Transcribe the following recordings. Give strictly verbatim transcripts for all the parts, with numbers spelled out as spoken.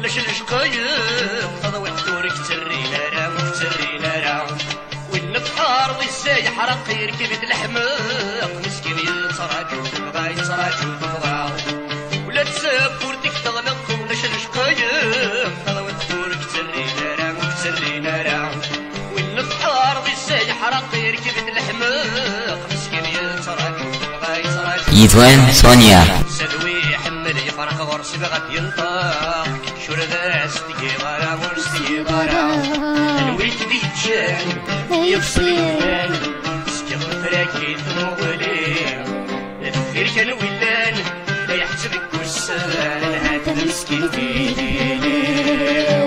ولاش الشقايق تضوي حضورك ترينا راه وترينا راه وين البحر ضي الساي حرق يركب الحماق مسكين يتراجع وتبغى يتراجع وتبغى ولا تساب ورتك تغلق ولاش الشقايق تضوي حضورك ترينا راه وترينا راه وين البحر ضي الساي حرق يركب الحماق مسكين يتراجع وتبغى يتراجع يدوان سونيا سلوي يحمل يفرق غرس بغت ينطق شرذا ستي غرا ورستي غرا الويت دي تشان يفصل يبان سكر فراكي تمغلي الثير كان ولان لا يحسبك والسان هات المسكين في ديني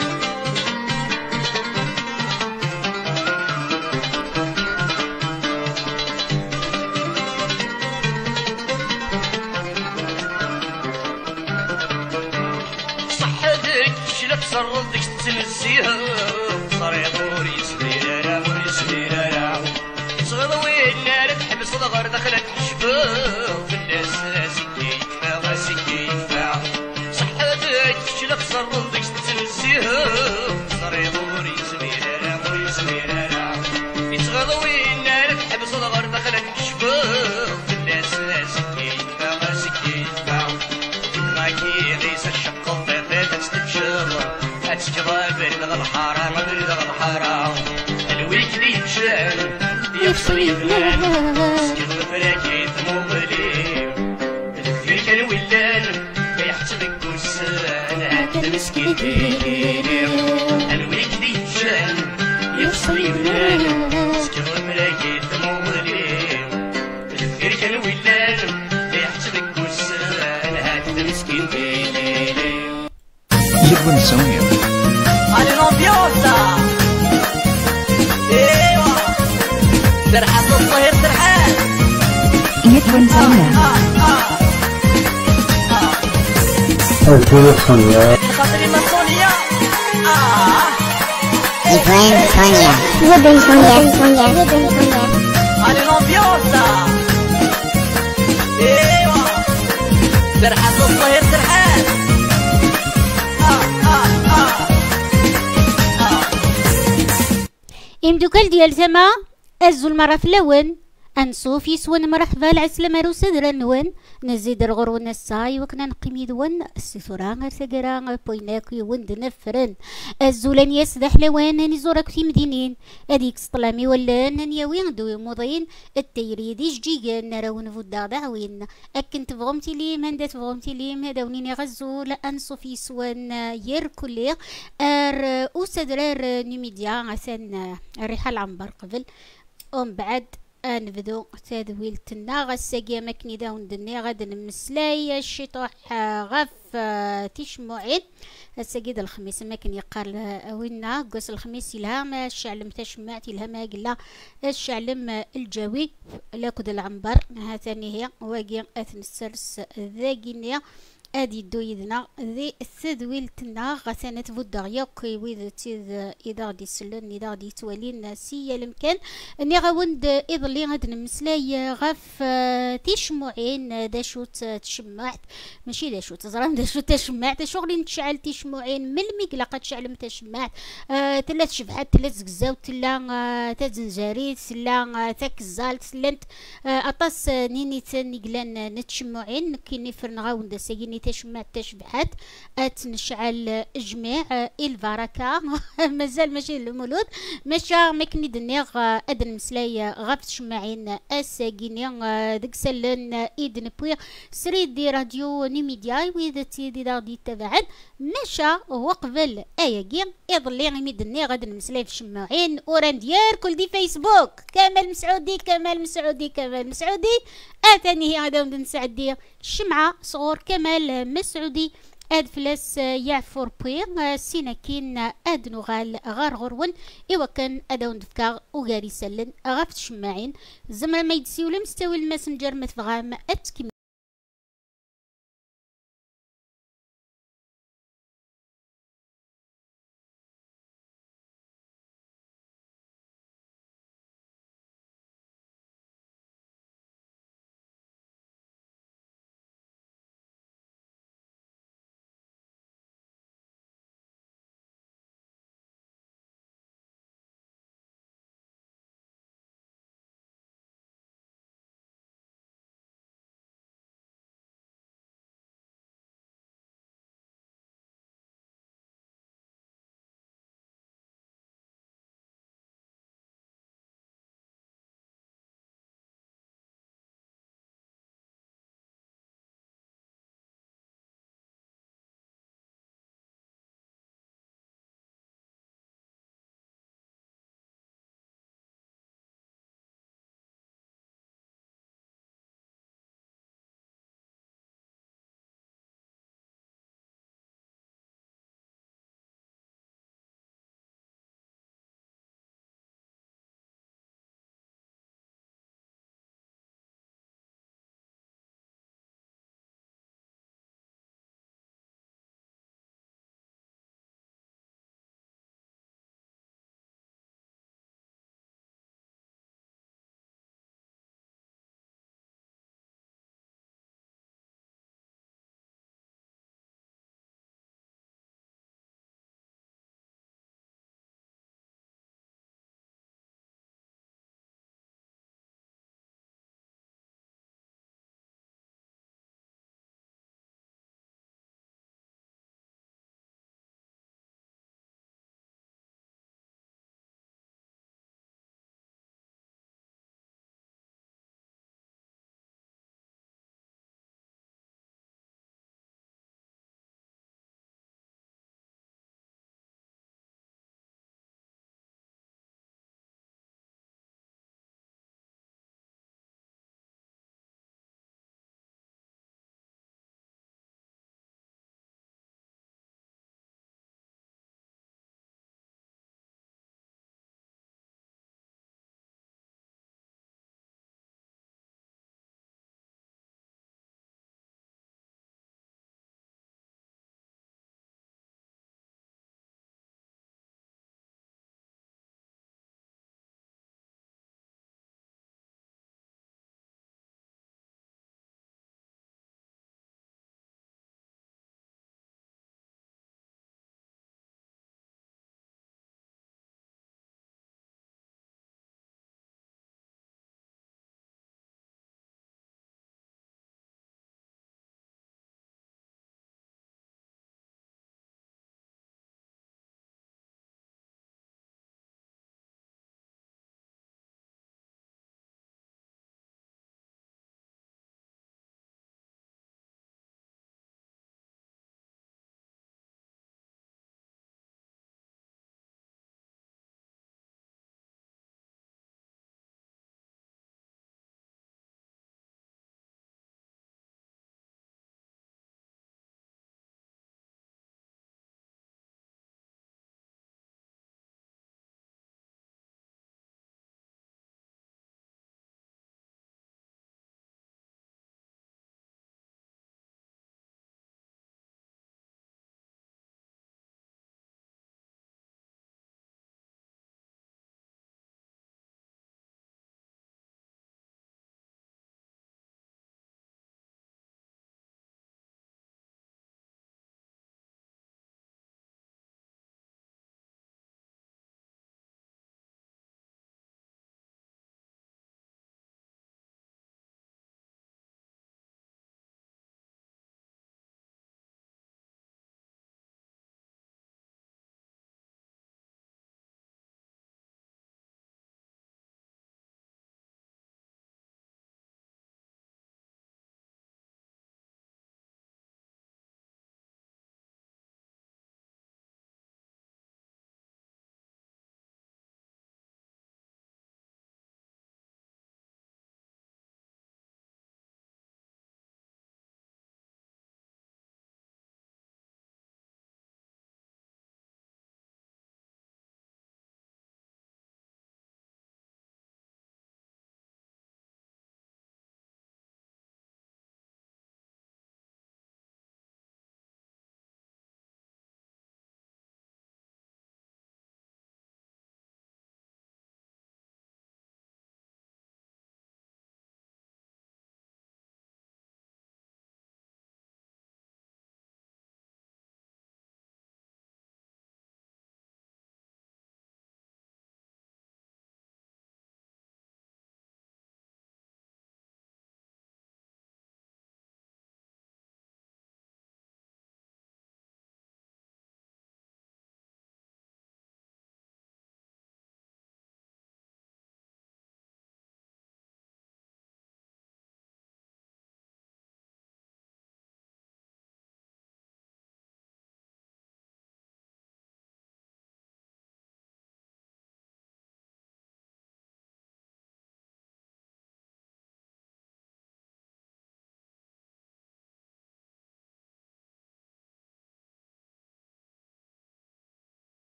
تصرفك تنسيها صريح وري سبيرا وري سبيرا صغروين نار تحبس الغر دخلت حشبة في الناس سكيفة سكيفة صحتك شلا تصرفك تنسيها صريح وري سبيرا وري سبيرا صغروين نار تحبس الغر دخلت حشبة في الناس سكيفة سكيفة ماكي ليس الشق فاتت تتشرب أتجرى برد الحرام برد الحرام الويك دي تشان يفصل يبلان سكر فراكي ثموغلي الثير كان ولان يحسبك وسان هات المسكين تيلي الويك دي تشان يفصل يبلان سكر فراكي ثموغلي الثير كان ولان يحسبك وسان هات المسكين تيلي يدوان سونيا على الامبيونسا ايوا سرحان الظهير سرحان يدوان سونيا يدوان سونيا خاطري ما سونيا يدوان سونيا يدوان سونيا يدوان سونيا على الامبيونسا ايوا سرحان الظهير سرحان إمدوكال ديال زما أزو المرة في اللون أنصوف يسون مرحبا العسلامة رو صدر نون نزيد الغرون الساي وكنا نقيم يدون السيثوران ساقرا بويناك يوند نفرن الزولان يسدح لوان نزورك في مدينين أديك سطلامي ولا نياوين دوي مضين التيريدي جيجان نراون فودا دعوين أكن تفغمتي ليم هندا تفغمتي ليم هداونين غزو لأنصوف يسون يركولي أر أسدرار نميديا عسان الريحة العنبر قبل ومن بعد نبدو تدويل تنا غساقيا مكني داون دني غاد نمسلاي الشطوح غف تشمعين الساقيد الخميس مكن يقال وينا قوس الخميس الهام الشعلم تشمعتي الهام قلا الشعلم الجوي لاكد العنبر ها ثاني هي واقي اثن السرس ذاقينيا ادي دويدنا ذي الثدويل تنا غسانة فودا يوكي ويذ تيذ اذا غدي سلن اذا غدي توالين سيا المكان اني غاوند اظلي غاد نمسلاي غف تيشمعين داشوت تشمعت ماشي داشوت زرام داشوت تشمعت شغلي نتشعل تيشمعين من الميكلا قد شعل متشمعت آه تلات شبحات تلات زقزاو تلا آه تزنجاريت تلا تاكزال تلنت آه اطاس نيني تاني قلان نتشمعين كيني فرن غاوند ساقيني تشمع تشبحات اتنشعل جميع البركة مازال ماشي المولود ماشا مكني دنيغ ادن مسلاي غف تشمعين اساقيني ديك سلن ايدن بوي سريد دي راديو نيميديا ويذا تيدي داغدي تبعد ماشا هو قبل اياكي يضلي غيمي دنيغ ادن مسلاي في شماعين وران ديار كل دي فيسبوك كمال مسعودي كمال مسعودي كمال مسعودي اتاني هي غدا ندن سعدي الشمعة صغور كمال مسعودي اد فلاس يعفور بوي سيناكين اد نغال غار غرون ايوا كان اداو ندفكا وغاري سلن غاف شماعين زمرا ما يدسيو مستوي الماسنجر مثفغام اتكمي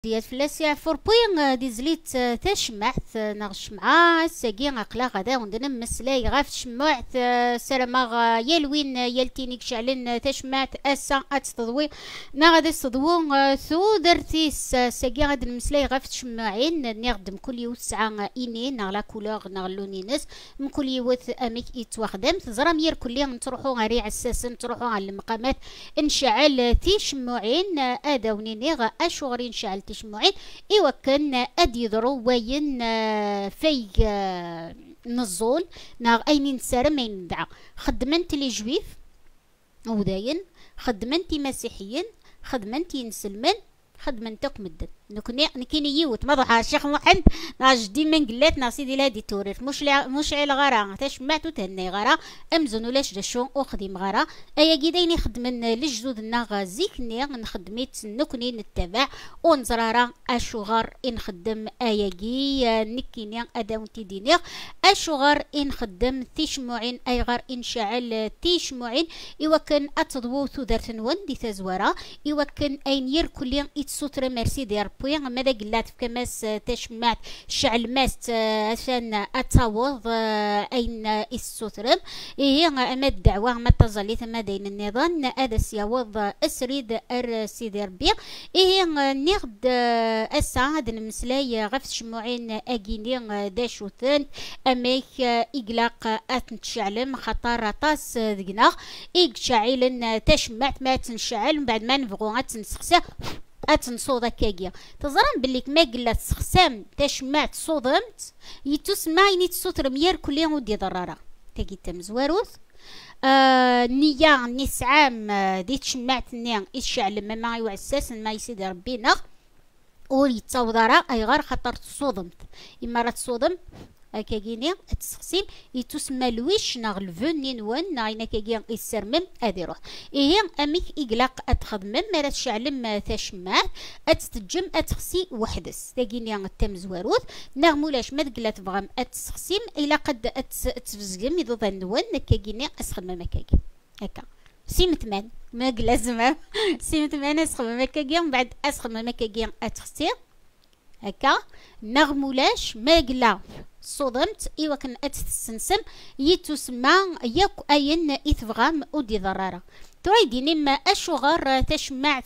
ديال فلاسيا فور بوين دي زليت تشمعت ناغ الشمعة ساقي عقلا غدا وندنا مسلاي غاف تشمعت سلامة يلوين يلتينيك شعلن تشمعت اسا اتضوي نا غادي تضوو ثو درتيس ساقي غاد المسلاي غاف تشمعين نخدم كل يوسع اني ناغ لا كولور ناغ لونينس من كل يوث اميك يتوخدم تزرا مير كليا نتروحو غاري عساس نتروحو على المقامات نشعل تيشمعين ادا ونينيغ اشغري نشعل تشمعين ايوا كان ادي ضرو وين في نزول ناغ اين نسار ما يندعى خدمنت لي جويف وداين خدمنتي مسيحيين خدمنتي نسلمن خدمنتك مدن نكوني نكيني يوت ما ضحى الشيخ محمد ناج ديما قلات نا سيدي لهادي توريف مش لا مش على غرا تشمعتو تهني غرا امزن ولاش دشون اخدم غرا ايا كيدايني خدمن لجدود الناغ زيكني نخدميت نكوني نتبع ونزرارا اشغر نخدم ايا كي نكيني اداونتي دينيغ اشغر نخدم تيشمعين اي غار انشعل تيشمعين ايوا كان اتضوو ثدرت نون دي تزورا ايوا كان اين ير كليا يتسوتر ميرسي ديال بوين ماذا قلات في كماس تشمعت شعل ماست عشان اتاوض اين السوترم هي اما الدعوه ما تظلي ثم دين النظام هذا سيوض اسريد ار سيدي ربي هي نغد اسعد المسلاي غف شموعين اكيني داشوثن اميك اقلاق اتنشعلم خطر طاس دقنا ايك شعيل تشمعت ما تنشعل من بعد ما نبغو تنسخسه اتنصوض كاكيا تزران بليك ما قلت سخسام تشمعت صودمت يتسمع ينيت سوتر مير كل يوم ودي ضرارة تاكي تمزواروث آه نيا نسعام دي تشمعت نيا الشعل ما يوعساس ما يسيد ربينا ولي تصوضرا اي غار خطر تصودمت اما راه تصودم كاكيني التسخسيم يتسمى لويش ناغ الفوني نوان ناغينا كاكين يسرمم ادي روح ايه اميك اقلاق اتخدمم مرا تشعلم تشمع اتستجم اتخسي وحدس تاكيني التمزواروث ناغ مولاش ما تقلا تبغام اتسخسيم الا قد اتفزقم يضوض نوان كاكيني اسخدمم كاكي هكا سيمتمان ما قلا زعما سيمتمان اسخدمم كاكين بعد اسخدمم كاكين اتخسي هكا ناغ مولاش ما قلا صدمت ايوا كان اتسنسم يتسمى ياك اين اثفغام ودي ضراره تريديني ما اشغر تشمعت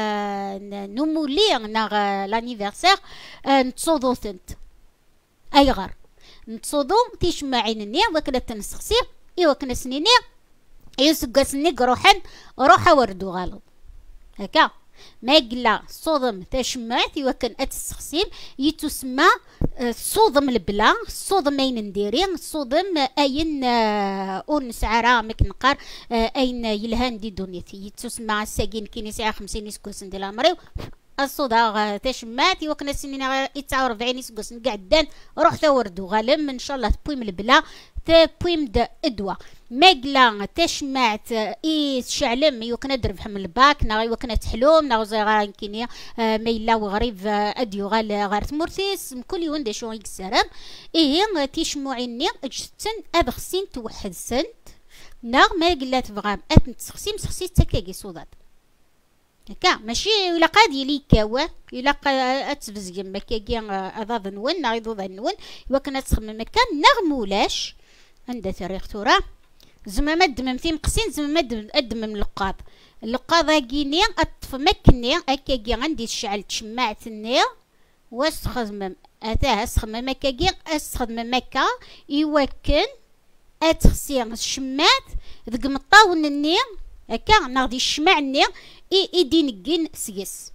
نمولي ناغ لانيفرسير نتصودو ثنت اي غار نتصودو تيشمعينني وكنا تنسخسي ايوا كنا سنيني يسقسني روحن روحا وردو غلط هكا ما قلا صودم تشمعت وكان اتسخسيم يتسمى صودم البلا صودم اين نديري صودم اين اون سعرا مك نقار اين يلهان دي دونيتي يتسمى ساكين كيني ساعه خمسين يسكوسن ديال امري الصودا تشمعت وكنا سنين تسعة وأربعين يسكوسن قعدان روح توردو غالم ان شاء الله تبويم البلا تبويم د ادوا مقلا تشمعت اي شعلم يوكنا درب حمل الباك ناغي وكنا تحلوم ناغ زغار كينيا ميلا وغريب اديو غال غارت مورتيس كل يوم دا شو يكسرم ايه تيشمعيني اجتن ادخسين توحد سنت ناغ مقلا تبغام اتن تسخسيم سخسي تكاكي صودات هكا ماشي الا قاد يلي كاوا الا اتفز مكاكي اضاض نون ناغي ضوض نون وكنا تخمم مكان ناغ مولاش عندها تاريخ تورا زعما ما دممتي مقسين زعما ما دمم اللقاط اللقاط كيني اطف مكني هكاكي عندي الشعل تشمعت النير واش تخدم اتاه تخدم مكاكي تخدم مكا يوكن اتخسي الشمات ذك مطاون النير هكا ناخدي الشمع النير اي ايدي نكين سيس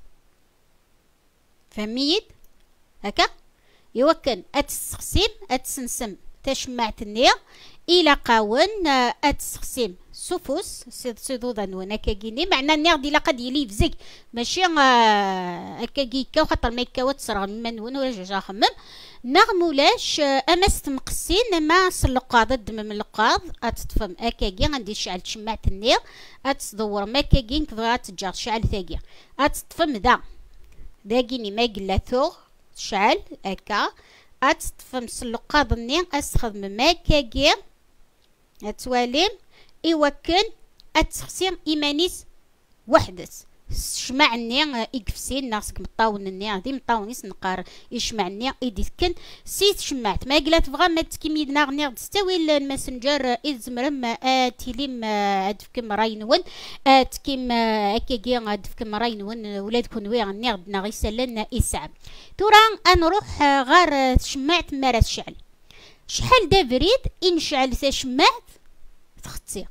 فهميت هكا يوكن اتسخسيم اتسنسم تشمعت النير الى قاون اتسخسيم سفوس سيدودا نونا كاكيني معنا النير دي لقد يلي فزك ماشي هكاكي كا خاطر ما يكاوت صرا من ون ولا جوج خمم ناغ مولاش اما ستمقسين ما سلقاض الدم من اللقاض اتطفم هكاكي غندي شعل تشمعت النير اتدور ما كاكين كبغا تجار شعل ثاقي اتطفم ذا داكيني ما قلاتو شعل هكا اتطفم سلقاض النير استخدم ما كاكي اتواليم ايوا كان اتسخسيم ايمانيس وحدس شمعني إكفسين ناسك مطاونني دي مطاونيس نقار يشمعني إديكن سيت شمعت ما قلت تبغى ما تكميدنا غني تستوي الماسنجر إذ مرم تيليم أدفكم راينون تكيم أكيجي أدفكم راينون ولادكم ويا غني غدنا غيسالن إسعب تورا أنروح غار شمعت مرة الشعل شحال دافريد إنشعل تشمعت تختي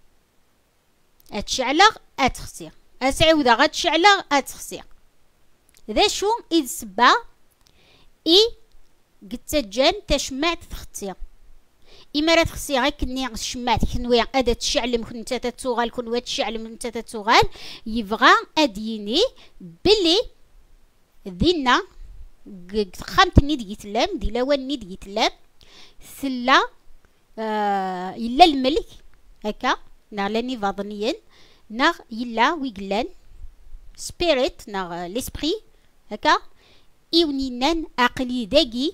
أتشعلغ أتخسي أسعودا غتشعلغ أتخسي ذا شو إذ سبا إي قتجان تشمعت تختي إما راه تخسي غير كني شمعت كنوي أدا تشعلم كنت تتوغال كنوي تشعلم كنت تتوغال يبغى أديني بلي دينا خامت نيد يتلام دي لوان نيد يتلام ثلا آه إلا الملك هكا نا لاني فاضنيين نا يلا ويقلان سبيريت نا ليسبري هكا إيونينان عقلي داقي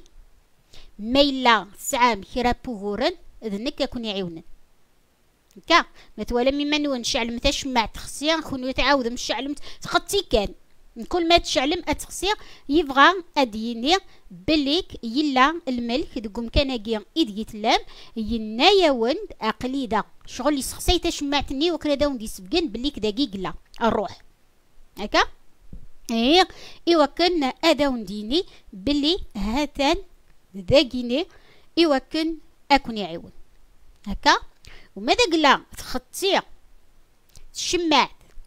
ميلا سعام كرا بوغورن ذنك كون يعيونن هكا متوالا مما نون شعلم تشمع تخسيا كون يتعاود مش شعلم تخطي كان كل ما تشعلم اتخسيا يبغى اديني بليك يلا الملك دقوم كان كي ايديت لام ينايا وند عقلي دا شغل يسخسي تشمعتني وكنا داون دي سبقين بليك دقيق لا الروح هكا ايه ايوا كان اداون ديني بلي هاتان ذاكيني ايوا كان اكون يعيون هكا وماذا قلا تخطي تشمعت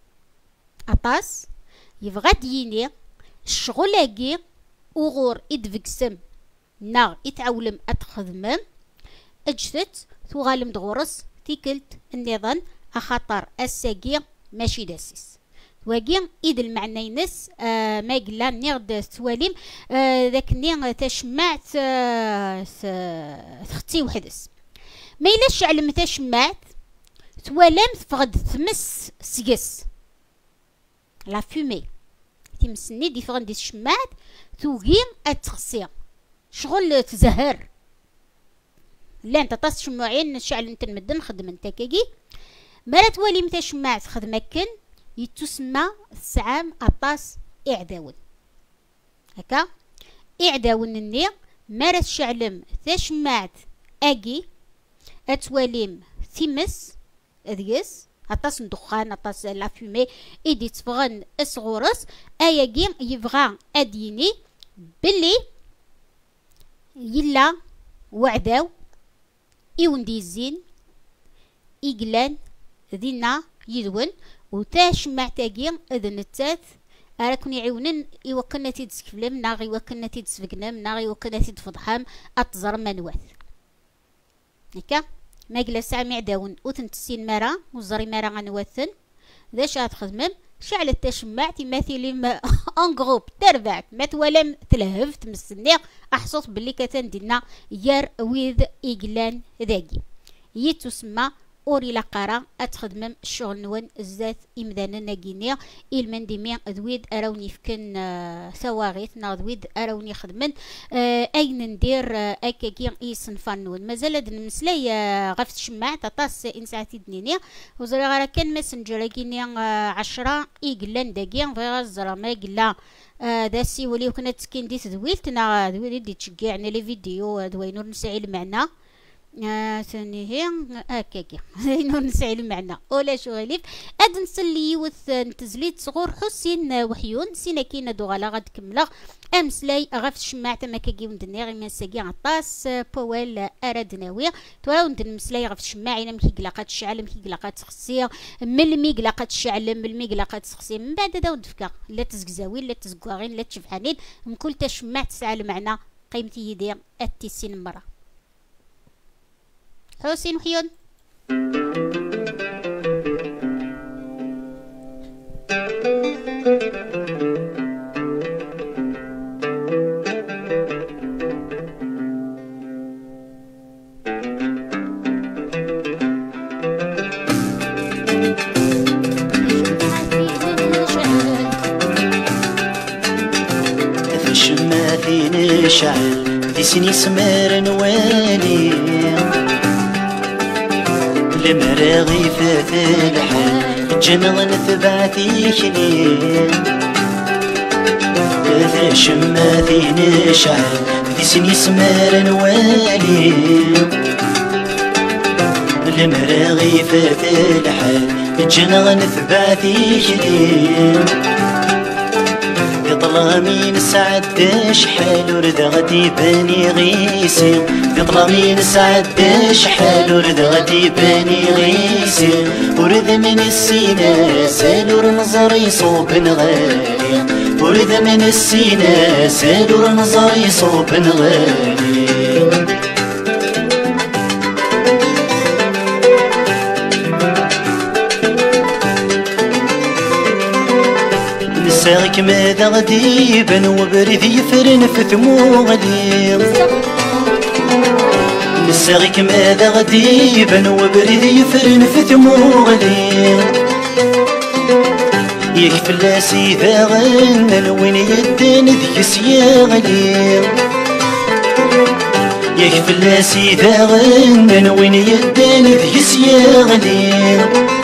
اطاس يبغى ديني الشغلاكي وغور إدفكسم نا يتعولم أتخدمم أجثت ثغالم دغورس تيكلت النظام أخطر الساقي ماشي داسيس واقي إذ المعنينس آه ما قلا نغد ثواليم آه ذاك نيغ تشمعت آه تختي وحدس ما إلاش علم تشمعت ثوالم فغد ثمس سيس لا فومي تيمسني ديفغن دي الشماعت توغي اتخسي شغل تزهر لا انت طاس شماعين شعل انت المدن خدم انت كيكي مالا توالي متى شماعت خدمكن يتسمى السعام اطاس اعداون هكا اعداون الني مالا الشعلم ثا شماعت اجي اتواليم ثمس اذيس أطاس ندخان أطاس لا فومي إيدي تفغن أصغورس أيا كي يبغى أديني بلي يلا وعداو إيوندي الزين إيقلان ذينا يدون وتاش معتاقين إذن التاث أراكن يعيونن إيوكنا تيدسكفلم ناغي وكنا تيدسفقنم ناغي وكنا تيدفضحام أتزر منواث هكا ما قلا ساعة معداون وتنتسين مرا وزري مرا غنوثن ذا شاد خدمم شعل التشمع تماثيلي ما ان جروب تربعت ما توالم تلهف تمسني احصص باللي كتندينا يار ويذ ايقلان ذاكي يتسمى اوري لاقارا اتخدمم الشغل نون الزات امدانا ناقينيا المندمي ذويد اراوني فكن آه ثواغيت نا ذويد اراوني خدمن آه اين ندير آه اكاكي ايسنفان نون مازال هاد المسلاي آه غفت شماع تطاس انساتي دنينيا وزري غرا كان ماسنجر كينيا آه عشرة ايقلان داكيا فيغا الزرا ما قلا آه داسي ولي وكنا تسكين ديت ذويلت نا ذويل دي تشجعنا لي فيديو ذوينور نسعي المعنى آه ثاني هي هكاكي نور نسعي المعنى ولا شو غليف اد نسلي يوث نتزليت صغور حسين وحيون سينا كينا دوغالا غاد كملا امسلاي غف شماعة ما كاكي وندني غي ما ساقي عطاس بوال ارادناوي تورا وندن مسلاي غف شماعي مكي قلاقات الشعل مكي قلاقات تخسي ملمي قلاقات الشعل ملمي قلاقات تخسي من بعد دا ودفكا لا تزقزاوين لا تزقواغين لا تشفحانين مكل تشماع تسعى المعنى قيمتي يدير التسين مرة حسين وحيون الشمع في نشعل في سني سمر نوالي المراغي فات الحال جنغ نثبعتي كنين ذا شماثي نشعل ذي سني سمار نوالي المراغي فات الحال جنغ نثبعتي كنين ظلامي نسعد شحال ورد غدي باني غيسي ظلامي نسعد شحال ورد غدي باني غيسي ورد من السينا سال ورنظري صوب غالي ورد من السينا سال ورنظري صوب غالي نساغك ماذا غديبا وبريد يفرن في ثموغلي نساغك ماذا غديبا وبريد يفرن في ثموغلي يكفلاسي ذا غنى وين يدين ذيك سياغلي يكفلاسي ذا غنى وين يدين ذيك سياغلي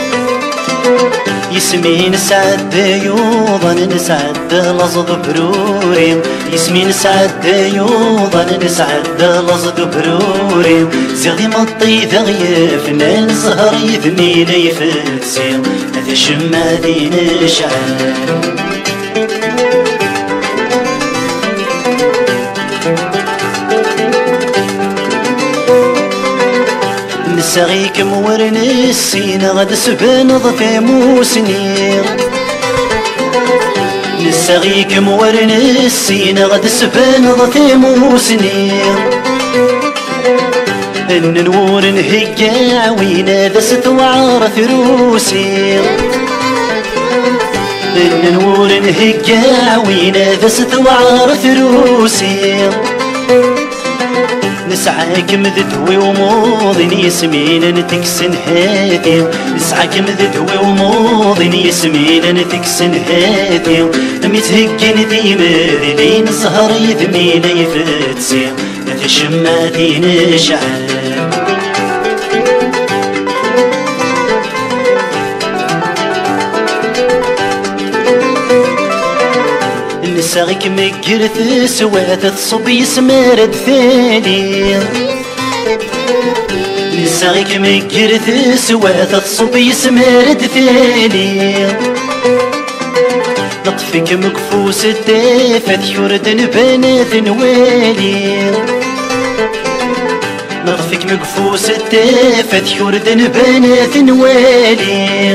يسمي نسعد يوضا نسعد لصد بروري يسمي نسعد يوضا نسعد لصد بروري زغي مطي ذغي فنان زهر يذمي لي فتسي هذا شمادي نشعل نساغيك مورن السين غد سبان ضفي موسنير نساغيك مورن السين غد سبان ضفي موسنير ان نور هيا عوينا ذا ستوعر ثروسي ان نور هيا عوينا ذا ستوعر ثروسي نسعاك مذدوي وموضن يسمين نتكسن هاتي نسعاك مذدوي وموضن يسمين نتكسن هاتي متهكن ديما ذلين زهر يذمين يفتسي هذا شماتي نشعل نساغك مقرث سوات تصب يسمارد ثاني نساغك مقرث سوات تصب يسمارد ثاني نطفك مكفوس الدافت يردن بنات نوالي نطفك مكفوس الدافت يردن بنات نوالي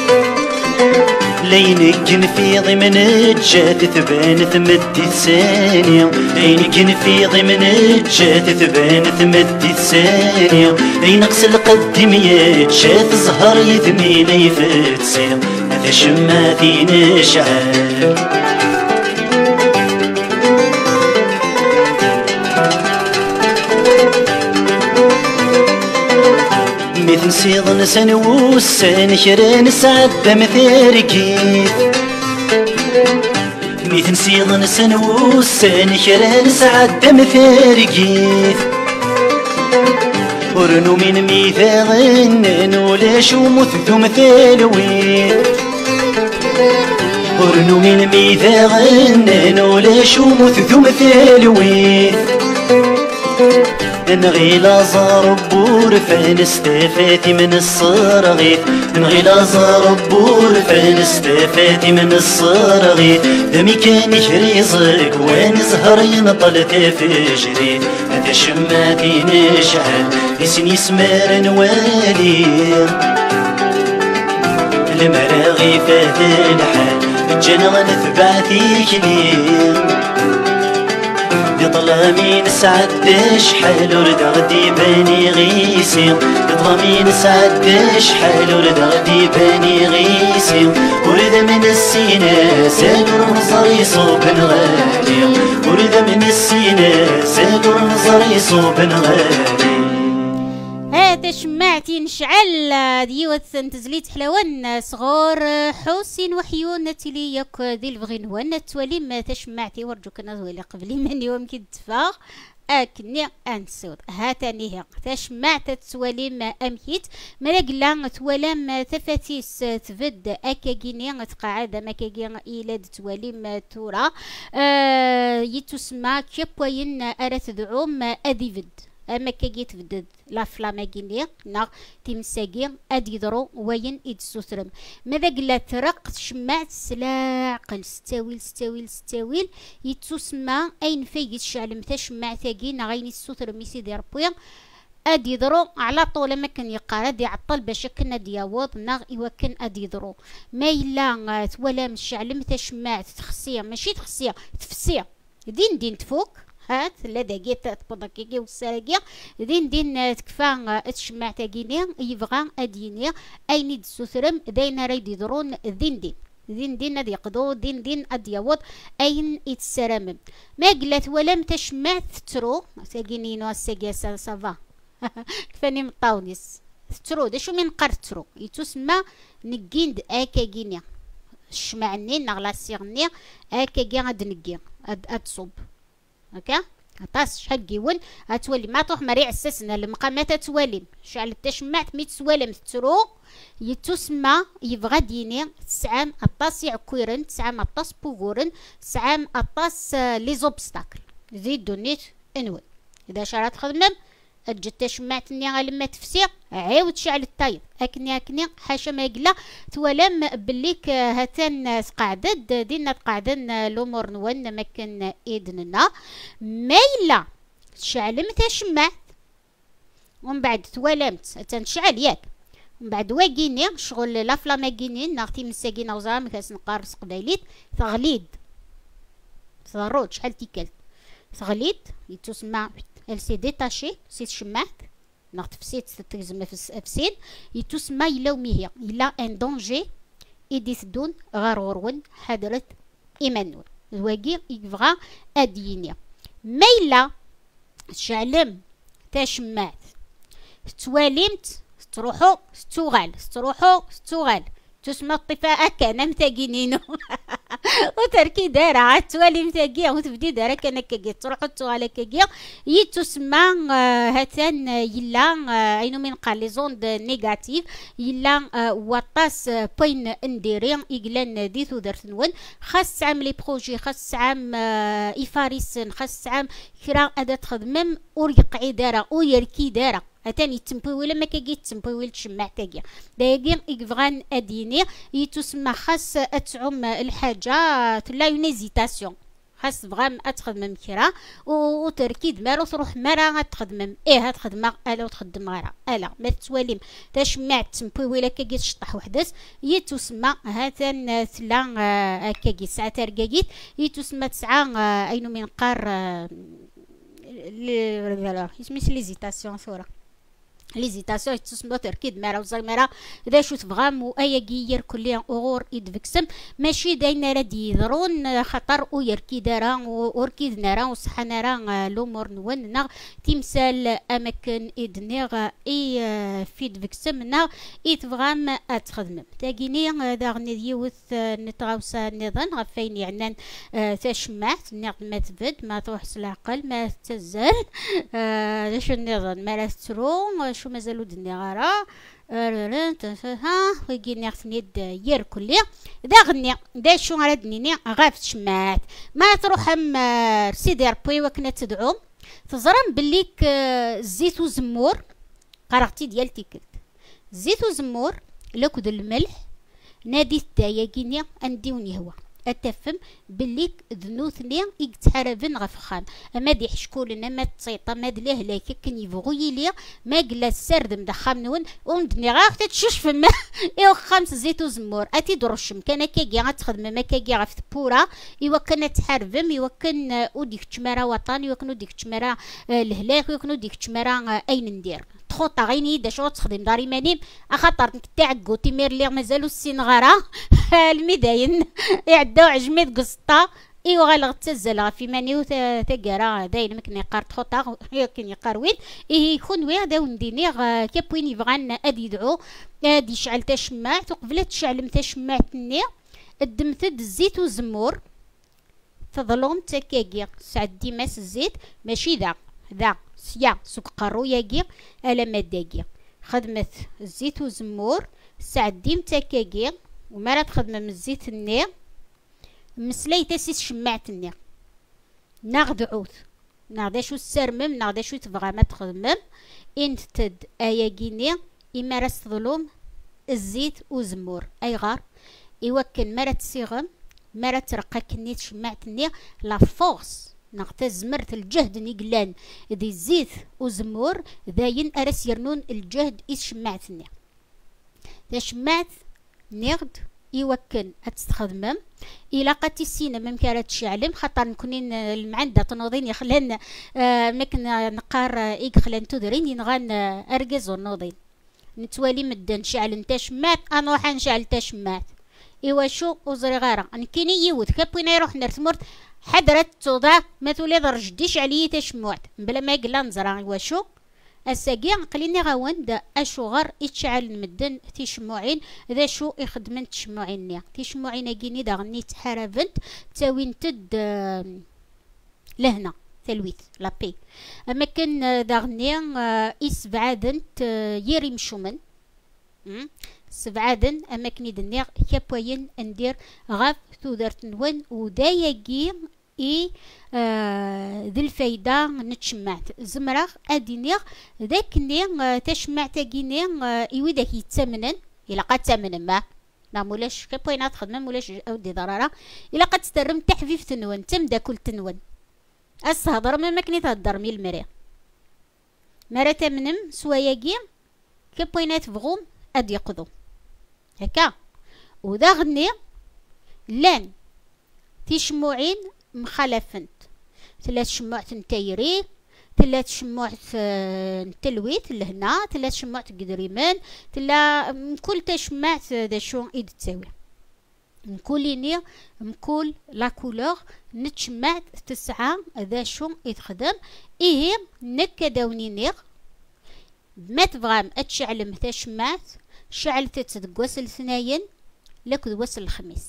لينك في ضمن الجات ثبان ثمدي ثانية لينك في ضمن الجات ثبان ثمدي ثانية لينقص القدم يتشات زهر يذمي لي فتسي هذا شماتي نشعل مثل سيضن سنوسان شران سعد مثاركيث مثل سيضن سنوسان شران سعد مثاركيث ورنو من ميثاغن ولا شو مثثو مثالويث ورنو من ميثاغن ولا شو مثثو مثالويث نغيلا زربور فين استفاتي من الصرغيث نغيلا زربور فين استفاتي من الصرغيث دمي كان يشريزك وين زهر ينطل تفجري هذا شماتي نشعل يسني سمار نوالي المراغي فات الحال جنغ نثبعتي كليل ظلامي نسعد شحال ورد غدي باني غيسي ظلامي نسعد شحال ورد غدي باني غيسي ورد من السينا سال ورنظر يصوب غالي ورد من السينا سال ورنظر يصوب غالي هذا شمعتي نشعل ديوث تزليت حلوان صغور حسين وحيون تلي يك ذي البغين وانا توالي ما تشمعتي ورجوك نزولي قبلي من يوم كي تفاغ اكني انسود هاتاني هي تشمع تتواليم امكيت مرقلا توالم تفاتيس تفد اكاكيني تقعد مكاكي الى تواليم تورا آه يتسمى كيبوين ارات دعوم اديفد اما كي تبدد لا فلاماكيني نا تيمساكي ادي درو وين يتسوترم ماذا قلا ترق شمعت سلاقل ستاويل ستاويل ستاويل يتسمى اين فيك الشعل متى شمعتاكي نا غين يتسوترم يسيدي ربي ادي درو على طول ما كان يقرا دي عطل باش كنا دياوض ناغ ايوا كان ادي درو ما الا تولا الشعل متى شمعت تخسيه ماشي تخسيه تفسيه دين دين تفوك هات لا داكيت تبضكيكي والسراكي دين دين تكفى تشمع تاكيني يبغى اديني اين يدسوثرم داين رايد يدرون دين دين دين دين ادي يقضو دين دين ادي يوض اين يتسرمم ما قلت ولم تشمع ترو تاكيني نو ساكيا سافا كفاني مطاونيس ترو دا شو من قر ترو يتسمى نكيند اكاكيني شمعني نغلا سيغني اكاكي غاد نكي اد اتصب هكا عطاس شحال كيون غتولي ما طوح مريع عساسنا المقامات تتوالي شعل تشمعت ميت سوالم ترو يتسمى يبغى ديني تسعام عطاس يعكويرن تسعام عطاس بوغورن تسعام عطاس لي زوبستاكل زيد دونيت انوي اذا شرات خدمم اجي تشمعتني غير لما تفسي عاود شعل الطايب اكني اكني حاشا ما يقلا توالم بليك هاتان تقعدد دينا تقعدن الامور نون ما كان ايدننا مايلا شعل متى شمعت ومن بعد توالمت تنشعل ياك من بعد واكيني شغل لا فلا كيني ناختي مساكينه وزرام كاس نقارص قبايليت تغليد تضرود شحال تيكلت تغليد يتسمى elle s'est détachée سيت شمعت ناخت فسيت تتزم في فسين يتسمى يلوميه إلا ان دونجي إديث دون غرورون حضرت إيمانويل الواقي يبغى أدينيا ميلا شعلم تشمعت توالمت تروحو ستوغال تروحو ستوغال تسمى الطفاء كان متاقينينو وتركي دارا عاد توالي متاقيا وتبدي دارا كان كاكيا تروحو توالي كاكيا يتسمى هاتان يلا اينو من قال لي زوند نيجاتيف يلا وطاس بوين انديري يقلان ديثو درتنون خاص عام لي بروجي خاص عام إفاريسن خاص عام كرا ادا تخدمم وريقعي دارا ويركي دارا هاتاني تمبويله ما كاكي تمبويل تشمع تاكيا دايقين يبغان اديني يتسمى خاص اتعم الحاجه لا يونيزيتاسيون خاص بغا اتخدم كرا وتركيد مالو تروح مرا تخدم ايه تخدم الا تخدم مرا الا ما تتواليم تشمع تمبويله كاكي تشطح وحدس يتسمى هاتان ثلا كاكي ساعه تركاكيت يتسمى تسعه اينو من قار اسمي ليزيتاسيون ثورة ليزيتاسيون تسمى تركيد مرا وزاي مرا اذا شو تبغام وايا كيير كليا اغور يدفكسم ماشي داينا راه ديضرون خطر ويركي دارا وركيد نارا وصحا نارا لومور نوننا تمثال اماكن ادنيغ اي في دفكسم نا اي تبغام اتخدم تاكيني داغني ديوث نتغاوسا نظن غفين يعنان تشمعت نغ ما تبد ما توحس العقل ما تزال اش النظن ما لا ترو شو مازالو دني غارا ها ويجيني خصني ير كلي دا غني دا شو غادنيني غاف تشمعت ما تروح ام سيدي ربي وكنا تدعو تزرم بليك زيت وزمور قرغتي ديال تيكلت زيت وزمور لكد الملح نادي الدايا انديوني هو اتفهم بليك ذنوثني يتحاربن غفخان اما دي حشكولنا ما تصيطه ما دليه لك كن يبغي لي ما قلا السرد مدخم نون وندني غا تشش فما ايوا خمس زيت وزمور اتي درشم كان كاكي غتخدم ما كاكي غف بورا ايوا كان تحاربم ايوا كان وديك تشمره وطن ايوا كان وديك تشمره الهلاك ايوا كان وديك تشمره اين ندير تخوطا غيني دا شو تخدم داري مانيم اخاطر تاعكو تيمير لي مازالو السين غرا المداين يعداو عجميت قسطا ايوا غالغ تزل في مانيو تاكرا داين مكن يقار تخوطا يمكن يقار وين اي يكون ويا دا ونديني كيبوين يبغان ادي يدعو ادي شعل تشمع وقبل تشعل تشمعتني الدمثد الزيت وزمور تظلم تكاكي سعد ديماس الزيت ماشي ذا ذا سيا سوق قارو ياكي الا مداكي خدمت الزيت وزمور ساعد ديم تاكاكي وما تخدم من الزيت النير مسلاي تاسيس شماعت النير ناخد عود ناخد شو السرمم ناخد شو تبغى ما تخدمم انت تد اياكيني اما راس ظلوم الزيت وزمور اي غار يوكن مرة تسيغم مرة ترقى كنيت شماعت النير لا فورس نغتا زمرت الجهد نيقلان دي الزيت وزمور داين ارس يرنون الجهد إس شماعت النير دا شماعت نيغد يوكن اتستخدمم الى قد تسينا ممكن تشعلم خاطر نكونين المعندة تنوضين يخلان آه مكن نقار ايق خلان تدرين ينغان ارقز ونوضين نتوالي مدن شعل نتا شماعت انوح نشعل تا شماعت ايوا شو وزري غارة انكيني يود كابوين يروح نرتمرت حضرت توضع ما تولي درجديش عليه تشموعت بلا ما يقلا نزرع ايوا شو الساقي قليني غاون دا اشوغر يتشعل مدن تيشموعين ذا شو يخدمن تشموعين نيا تيشموعين اكيني دا غني تحارفنت تاوين تد لهنا ثلويت لابي اما كان دا غني اسبعادنت يري مشومن سبعادن اما كني دنيا كابوين ندير غاف تودرت نون وداياكي اي آه ذي الفايدة نتشمعت زمراغ ادينيغ ذاك نيغ تشمعت اكينيغ ايويداك يتسمنن الى قد تمنن ما لا مولاش كابوينات خدمة مولاش اودي ضرارة الى قد تسترم تحفيف تنون تمدا كل تنون الصهدر ما كني تهدر مي المري مرة تمنم سواياكي كابوينات فغوم اد يقضو هكا وذا غني لان تيشموعين مخالفنت ثلاث شموعت نتايري ثلاث شموعت نتلويت لهنا ثلاث شموعت قدريمان تلا مكل تشمعت ذا شو ايد تساوي مكوليني مكول لا كولور نتشمعت تسعة ذا شو يتخدم ايه نكداوني نيغ ما تبغام اتشعل مثا شمعت شعلت تدقوس الثناين لك دوس الخميس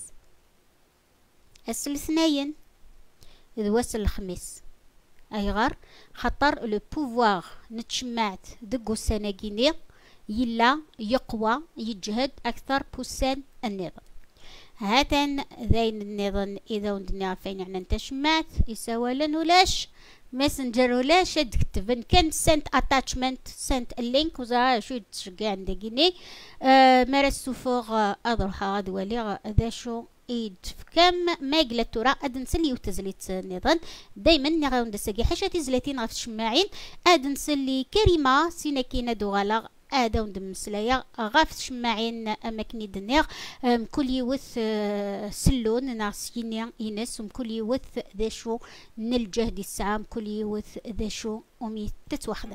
الثناين دوس الخميس اي غار خطر لو بوفوار نتشمعت دقو سناقيني يلا يقوى يجهد اكثر بوسان النظام هاتن ذين النظام اذا ودنا فين يعني انت شمعت يساوى لن ولاش ماسنجر ولا شد كتبن كان سنت اتاتشمنت سنت اللينك وزا شو تشجع عندكيني آه مارسو فوق اضرح غاد ولي ذا شو ايد كم ما قلت ترى ادنسلي وتزليت النظام دائما نغاون دسقي حاجه تزلتين غف الشماعين ادنسلي كريمه سينكينا دوغالا هذا وندم مسلايا غاف شماعين اماكن دنيغ كل يوث سلون ناسينيا ينس كل يوث ذا شو نلجهد السام كل يوث ذا شو امي تتوخدم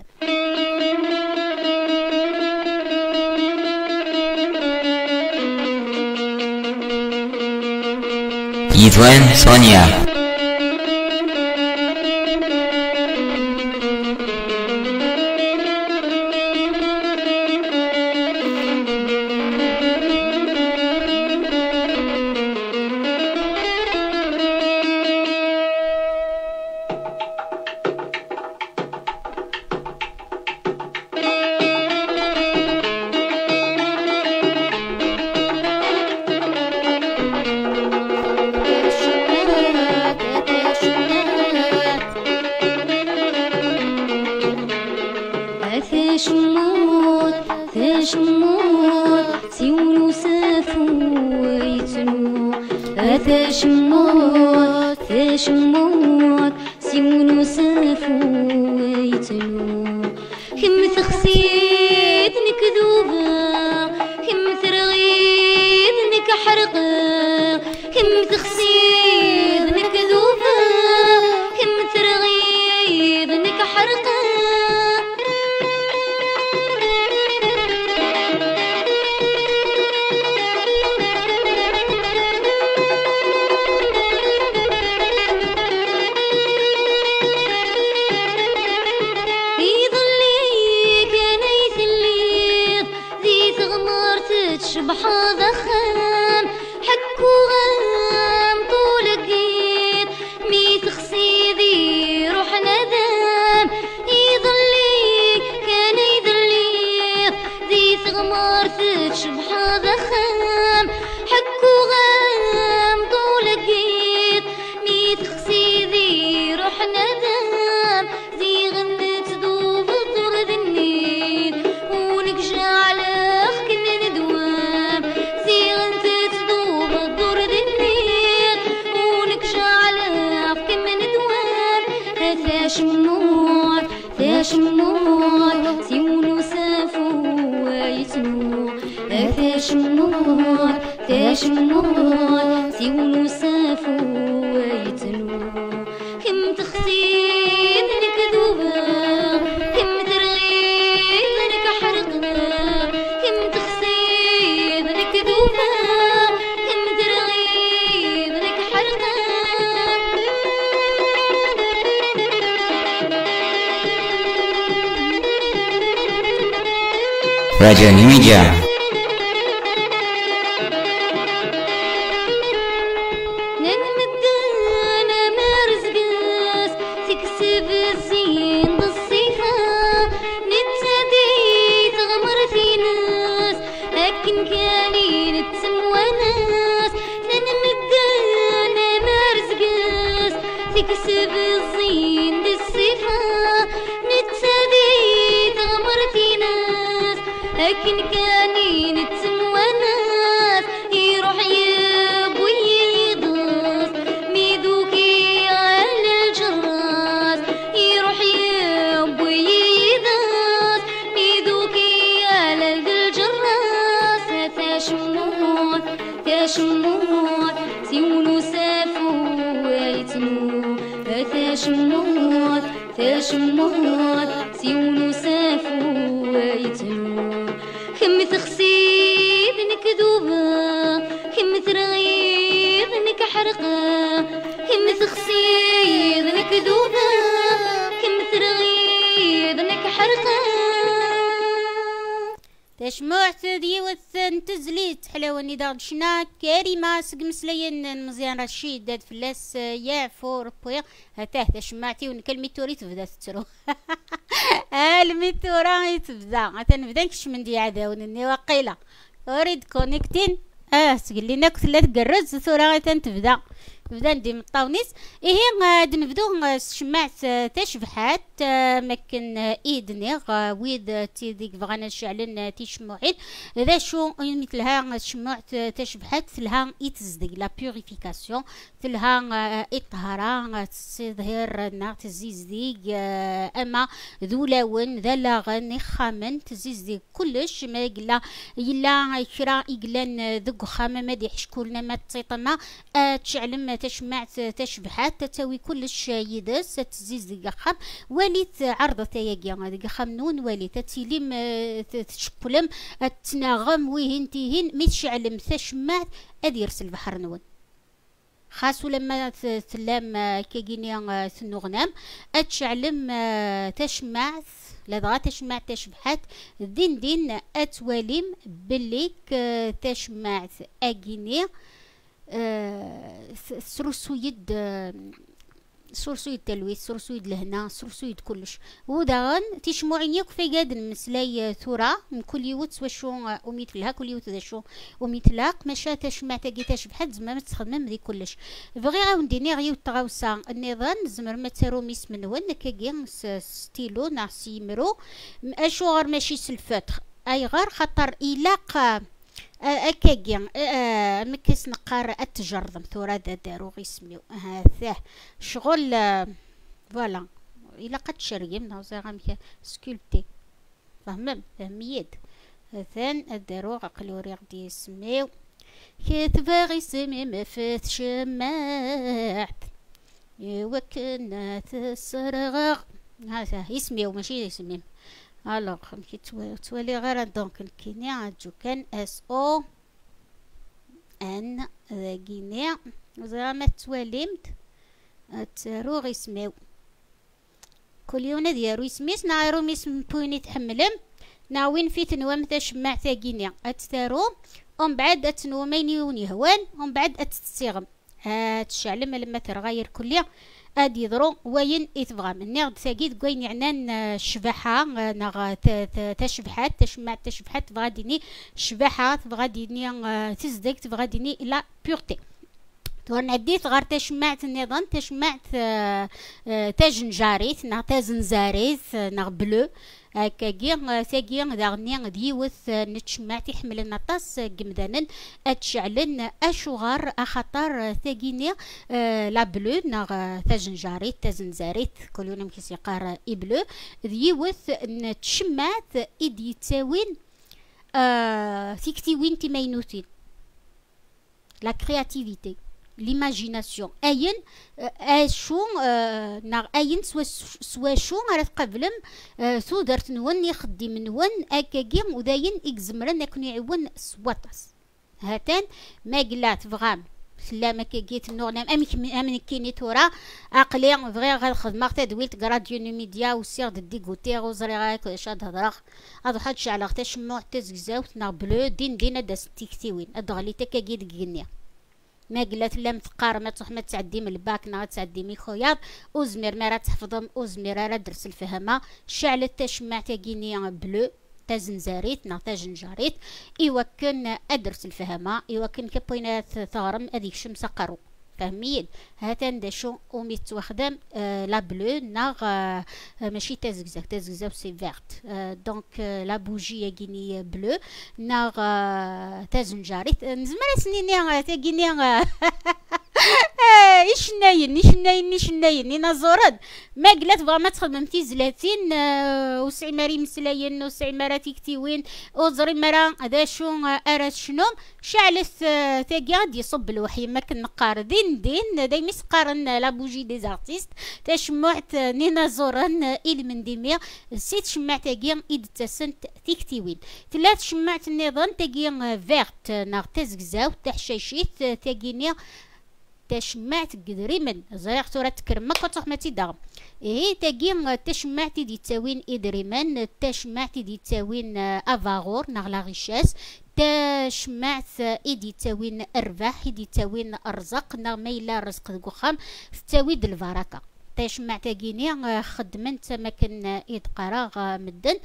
يدوان سونيا تشموت تشموت سيونو سافو يتلو كم تخسيد نكذوبة كم ترغيد نكحرقة كم تخسيد نكذوبة كم ترغيد نكحرقة شبح ضخم حكو غام طول قيد مي تخسيدي روح ندم تشموت تشموت سيونو سافو يتنو كم تخسيد نكذوبة كم ترغيد نكحرقنا كم تخسيد نكذوبة كم ترغيد نكحرقنا Raja Media. ننمدانا ما رزقاس تكسب الزين بالصيفة نتسادي تغمر في ناس لكن كاني نتسمى ناس ننمدانا ما رزقاس تكسب الزين بالصيفة نتسادي تغمر في ناس لكن كاني نتسمى ناس يروح يبوي يضاس ميدوكي على الجراس يروح يبوي يضاس ميدوكي على الجراس تشموت تشموت سيونو سافو يتنو تشموت تشموت سيونو سافو يتنو كم تخسيد نكذوبة كم ترغيب نكحرقة كم تخسيد نكذوبة كم ترغيب نكحرقة تشمعت ديوث تزليت حلاوة نضال شنا كريمة سقمسلين مزيان رشيد داد فلاس يا فور بويا هتاه تشمعتي ونكلمي توري تبدا تترو الميتورا تبدا حتى نبدا نكش من دي عداون واقيلا اريد كونيكتين اه سقلينا كنت لا تقرز ثورا تبدا نبدا ندي مطاونيس ايه غاد نبدو شمعت تشبحات مكن ايدني ويد تيديك بغانا نشعلن تيشموعين ذا شو مثلها شمعت تشبحات تلها يتزدق لا بيوريفيكاسيون تلها اطهارا تظهر نا تزيزديق اما ذولاون ذا لاغن خامن تزيزديق كلش ما يقلا يلا كرا يقلن ذق خامن ما ديحشكولنا ما تسيطما تشعلم تشمعت تشبحات تسوي كلش يدس تزيز دقخام وليت عرضة تياقيا دقخام نون وليت تتيلم تشكلم تناغم ويهن تيهن متشعلم تشمعت اديرس البحر نون خاصو لما تلام كيجيني ثنغنام اتشعلم تشمعت لدغا تشمعت تشبحات دين دين اتواليم بليك تشمعت اجيني سرسويد سرسويد تلويث سرسويد لهنا سرسويد كلش ودان تشمعين يك في قاد مسلاي ثورة من كل يوت وشو ومثلها كل يوت ذا شو ومثلاق مشى تشمع تجي تشبحات زعما ما تستخدم ذي كلش بغي غاونديني غيو تغاوسا النظام زمر ما تسارو ميس من ون كاكي ستيلو نعسي مرو اشو غير ماشي سلفات اي غير خطر إلاق أكاكي أه مكيس نقار أتجرذم ثورة دارو غيسميو هذا شغل فوالا إلا قد شريم نوزا غامكا سكولتي فهمم فهميد هذان دارو عقلو ريغ دي سميو كتبا غيسمي ما فات شمعت وكنا تسرغ هذا يسميو ماشي يسميم الوغ كي توالي غير دونك الكيني عادجو كان اس او ان ذاكيني زعما تواليمت تارو غيسميو كل يوم ديالو يسميس نعيرو ميس بويني تحملم ناوين في تنوام تشمع ثاكيني اتتارو ومن بعد اتنومين يوني هوان ومن بعد اتتسيغم هتشعلم لما ترغير كليا ادي يضرو وين يتبغى مني غد ساقيت كوين يعنان شبحة نغ تشبحات تشمع تشبحات تبغى ديني شبحة تبغى ديني تزدق تبغى ديني الى بيورتي تورن عديت غير تشمعت النظام تشمعت تاجنجاريت نا تازنزاريت نا بلو هكاكي ساكي داغني ديوث نتشمع تيحمل النطاس قمدانن اتشعلن اشغار اخطر ثاقيني لا بلو نا تاجنجاريت تازنزاريت كل يوم كيسيقار اي بلو ديوث نتشمعت ايدي تاوين آه تيكتي وين تيمينوتين لا كرياتيفيتي ليماجيناسيون اين اشو ناغ اين سوا سوا شو عرف قبلم سو درت نون يخدم نون اكاكي وداين اكزمرن اكون يعون سواتاس هاتان ما قلات فغام سلامة كيجيت النور نام امك امن كيني تورا عقلي فغي غير خدمة تدويلت غراديو ميديا وسير ديغوتي وزري غاك شاد هضرخ هادو حد شعل تشمع تزكزاوت نا بلو دين دين داس تيكتيوين ادغلي تكاكي دقنيا ما قلت لا متقار ما تروح ما تعدي من الباك نا تعدي مي خوياض وزمير ما راه تحفظهم وزمير راه درس الفهمه شعلت تشمع تاكيني بلو تازنزاريت نا تاجنجاريت ايوا كان ادرس الفهمه ايوا كان كبوينات ثارم هذيك شمس قرو فهميين هاتان داشو وميت وخدم آه لا بلو ناغ آه ماشي تازكزاك تازكزاك سي فيرت آه دونك آه لا بوجي يجيني بلو ناغ آه تازنجاريت نزمر سنيني تاكيني ايش ناين ايش ناين ايش ناين نينا زورد ما قلت بغا ما تخدم في زلاتين آه وسعي ماري مسلاين وسعي مراتي كتيوين وزري مرا هذا شو ارات شنو شعلت آه تاكي غادي يصب الوحي ما كنقار دين دين دايما يسقارن لابوجي دي زارتيست تشمعت نينا زورن إل من ديمير سيت شمعت تاكي إد تسنت تيكتيوين ثلاث شمعت النظام تاكي فيرت ناغ تزكزاو تحشيشيت تاكي تشمعت قدري من زريق تورا تكرمك وتروح ما تيداغم ايه تاكي تشمعتي دي تاوين ادريمان تشمعتي دي تاوين افاغور ناغ لا غيشاس تشمعت ايدي تاوين ارباح ايدي تاوين ارزق ناغ ميلا رزق دقوخام تاوي د البركه تشمع تاكيني خدمنت مكان يتقرا مدن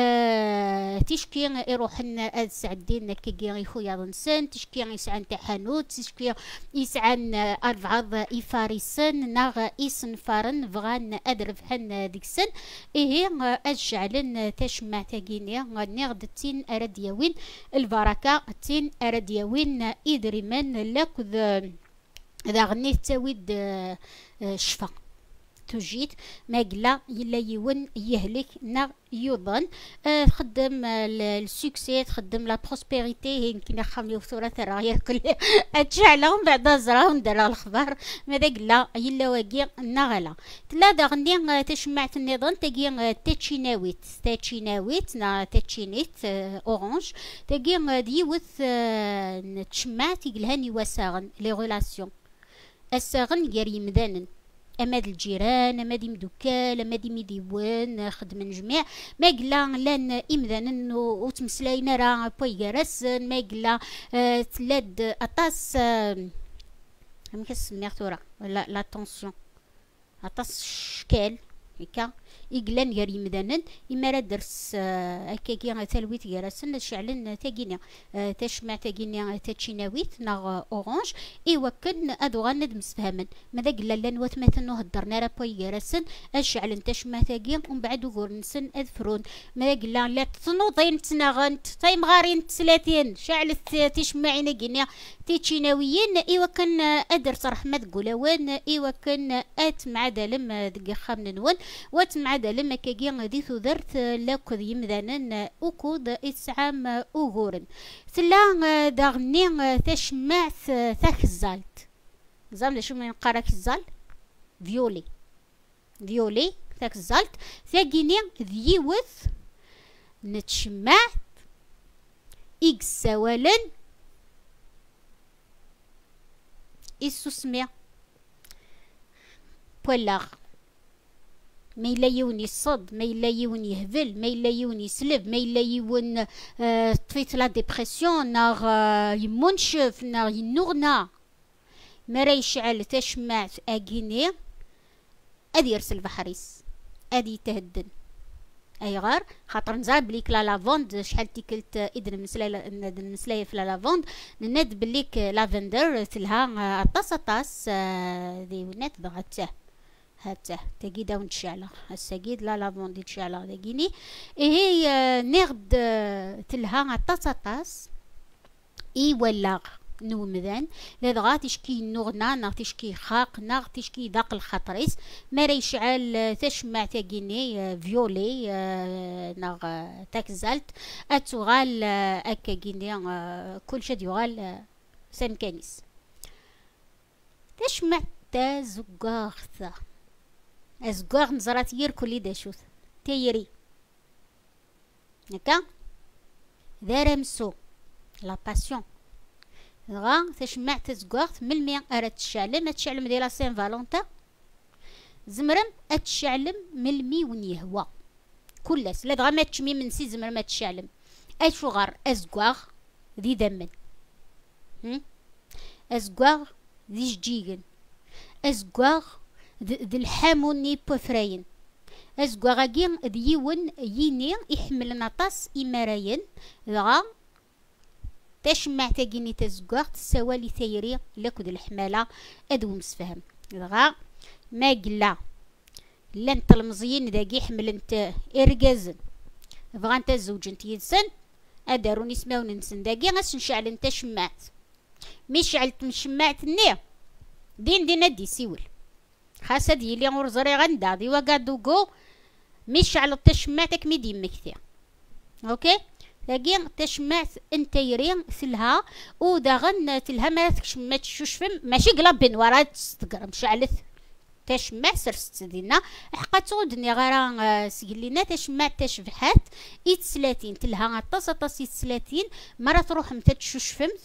أه تشكي يروحن اد سعدين كيغي خويا ضنسن تشكي يسعن تحانوت تشكي يسعن اربعه يفارسن ناغ اسن فارن فغان ادرفحن ديكسن ايه اجعلن تشمع تاكيني نغدتين اردياوين البركه تين اردياوين ادريمان لك ذا غنيت تاويد شفا توجيت ما قلا يلا يون يهلك نا يوضن أه خدم السوكسي تخدم لا بروسبيريتي يمكن خامي وثورة راهي كل اتشعلهم بعد زراهم دار الخبر ماذا قلا يلا واقي نغلا تلا دغني تشمعت النظام تاقي تاتشيناويت تاتشيناويت نا تاتشينيت اورانج تاقي ديوث تشمعت يقلهاني وساغن لي غولاسيون الساغن يري مدانن اماد الجيران اماد مدوكال اماد ميديوان خدم جميع ما قلا لان امذان وتمسلاينا راه بويغرس ما قلا آه تلاد اطاس آه ما كنسميها ثورا لا لا طونسيون اطاس شكال هكا إقلان غير يمدانن إما راه درس هكاكي تلويت غيرسن شعلن تاكينيا تشمع تاكينيا تاتشيناويت ناغ أورانج إوا كن أدو غاند مسفهمن ماذا قلا لان وثمثنو هدرنا راه بوي غيرسن أشعلن تشمع تاكين ومن بعد غورنسن أذفرون ماذا قلا لا تنوضين تناغنت تايم غارين تسلاتين شعلت تشمعين كينيا تاتشيناويين إوا كان أدر رحمة قولوان إوا كان أت مع دالم دقي خامن نون وات مع دالم كاكي غادي تدرت لاكود يمدانن وكود إسعام أوغورن ثلا داغني تشمعت ثاكزالت زعما شو من قرا كزال فيولي فيولي ثاكزالت ثاكيني ذيوث نتشمعت إكس سوالن إسوسمي بولاغ ما إلا يون يصد ما إلا يون يهبل ما إلا يون يسلب ما إلا يون آه طفيت لا ديبرسيون ناغ آه يمنشف ناغ ينغنا ما راه يشعل تشمعت أكيني أدي يرسل بحريس أدي تهدن اي غار خاطر نزار بليك لا لافوند شحال تيكلت اذن المسلايه المسلايه في لا لافوند نناد بليك لافندر تلها طاس طاس دي ونات ضغطته هاته تاكيدا ونتشعل الساكيد لا لافوند تشعل داكيني هي نغد تلها طاس طاس اي ولاغ نومذان لدغا تشكي نغنا نغ تشكي خاق نغ تشكي داق الخطريس ما يشعل تشمع تاكيني فيولي نغ تاكزالت اتوغال اكا كيني كل شي يغال سامكانيس تشمع تا زقاغثا ازقاغ نزرات يركلي داشوث تيري هكا ذارمسو لا باسيون غا تشمع تزقاغث من المية اراد تشعلم اتشعلم ديال سين فالونتا زمرم اتشعلم من المي ون يهوى كلاس لا دغا ما تشمي من سي زمرم ما تشعلم اشو غار ازقاغ ذي دمن ازقاغ ذي جيجن ازقاغ ذي الحاموني بوفراين ازقاغاكي ديون ييني يحمل نطاس إماراين دغا تشمع تاكيني تزقاغ تسوالي ثيري لكود الحمالة ادو مسفهم دغا ما قلا لان تلمزيين داكي حمل انت ارقازن بغا انت زوج انت يدسن اداروني سماون نسن داكي غاس نشعل انت شمعت مي شعلت من شمعت ني دين دين ادي سيول خاصة ديالي غورزري غندا دي وقادوكو مي شعلت تشمعتك مي دي مكثي اوكي لاقي تشمعت انتيرين ثلها وداغن تلها ما تشمعت شوشفم ماشي قلب ورات تقرم شعلت تشمع سرست دينا حقا تودني غير سقلينا تشمع تشفحات ايت سلاتين تلها طاس طاس ايت سلاتين مرة تروح متتشوشفم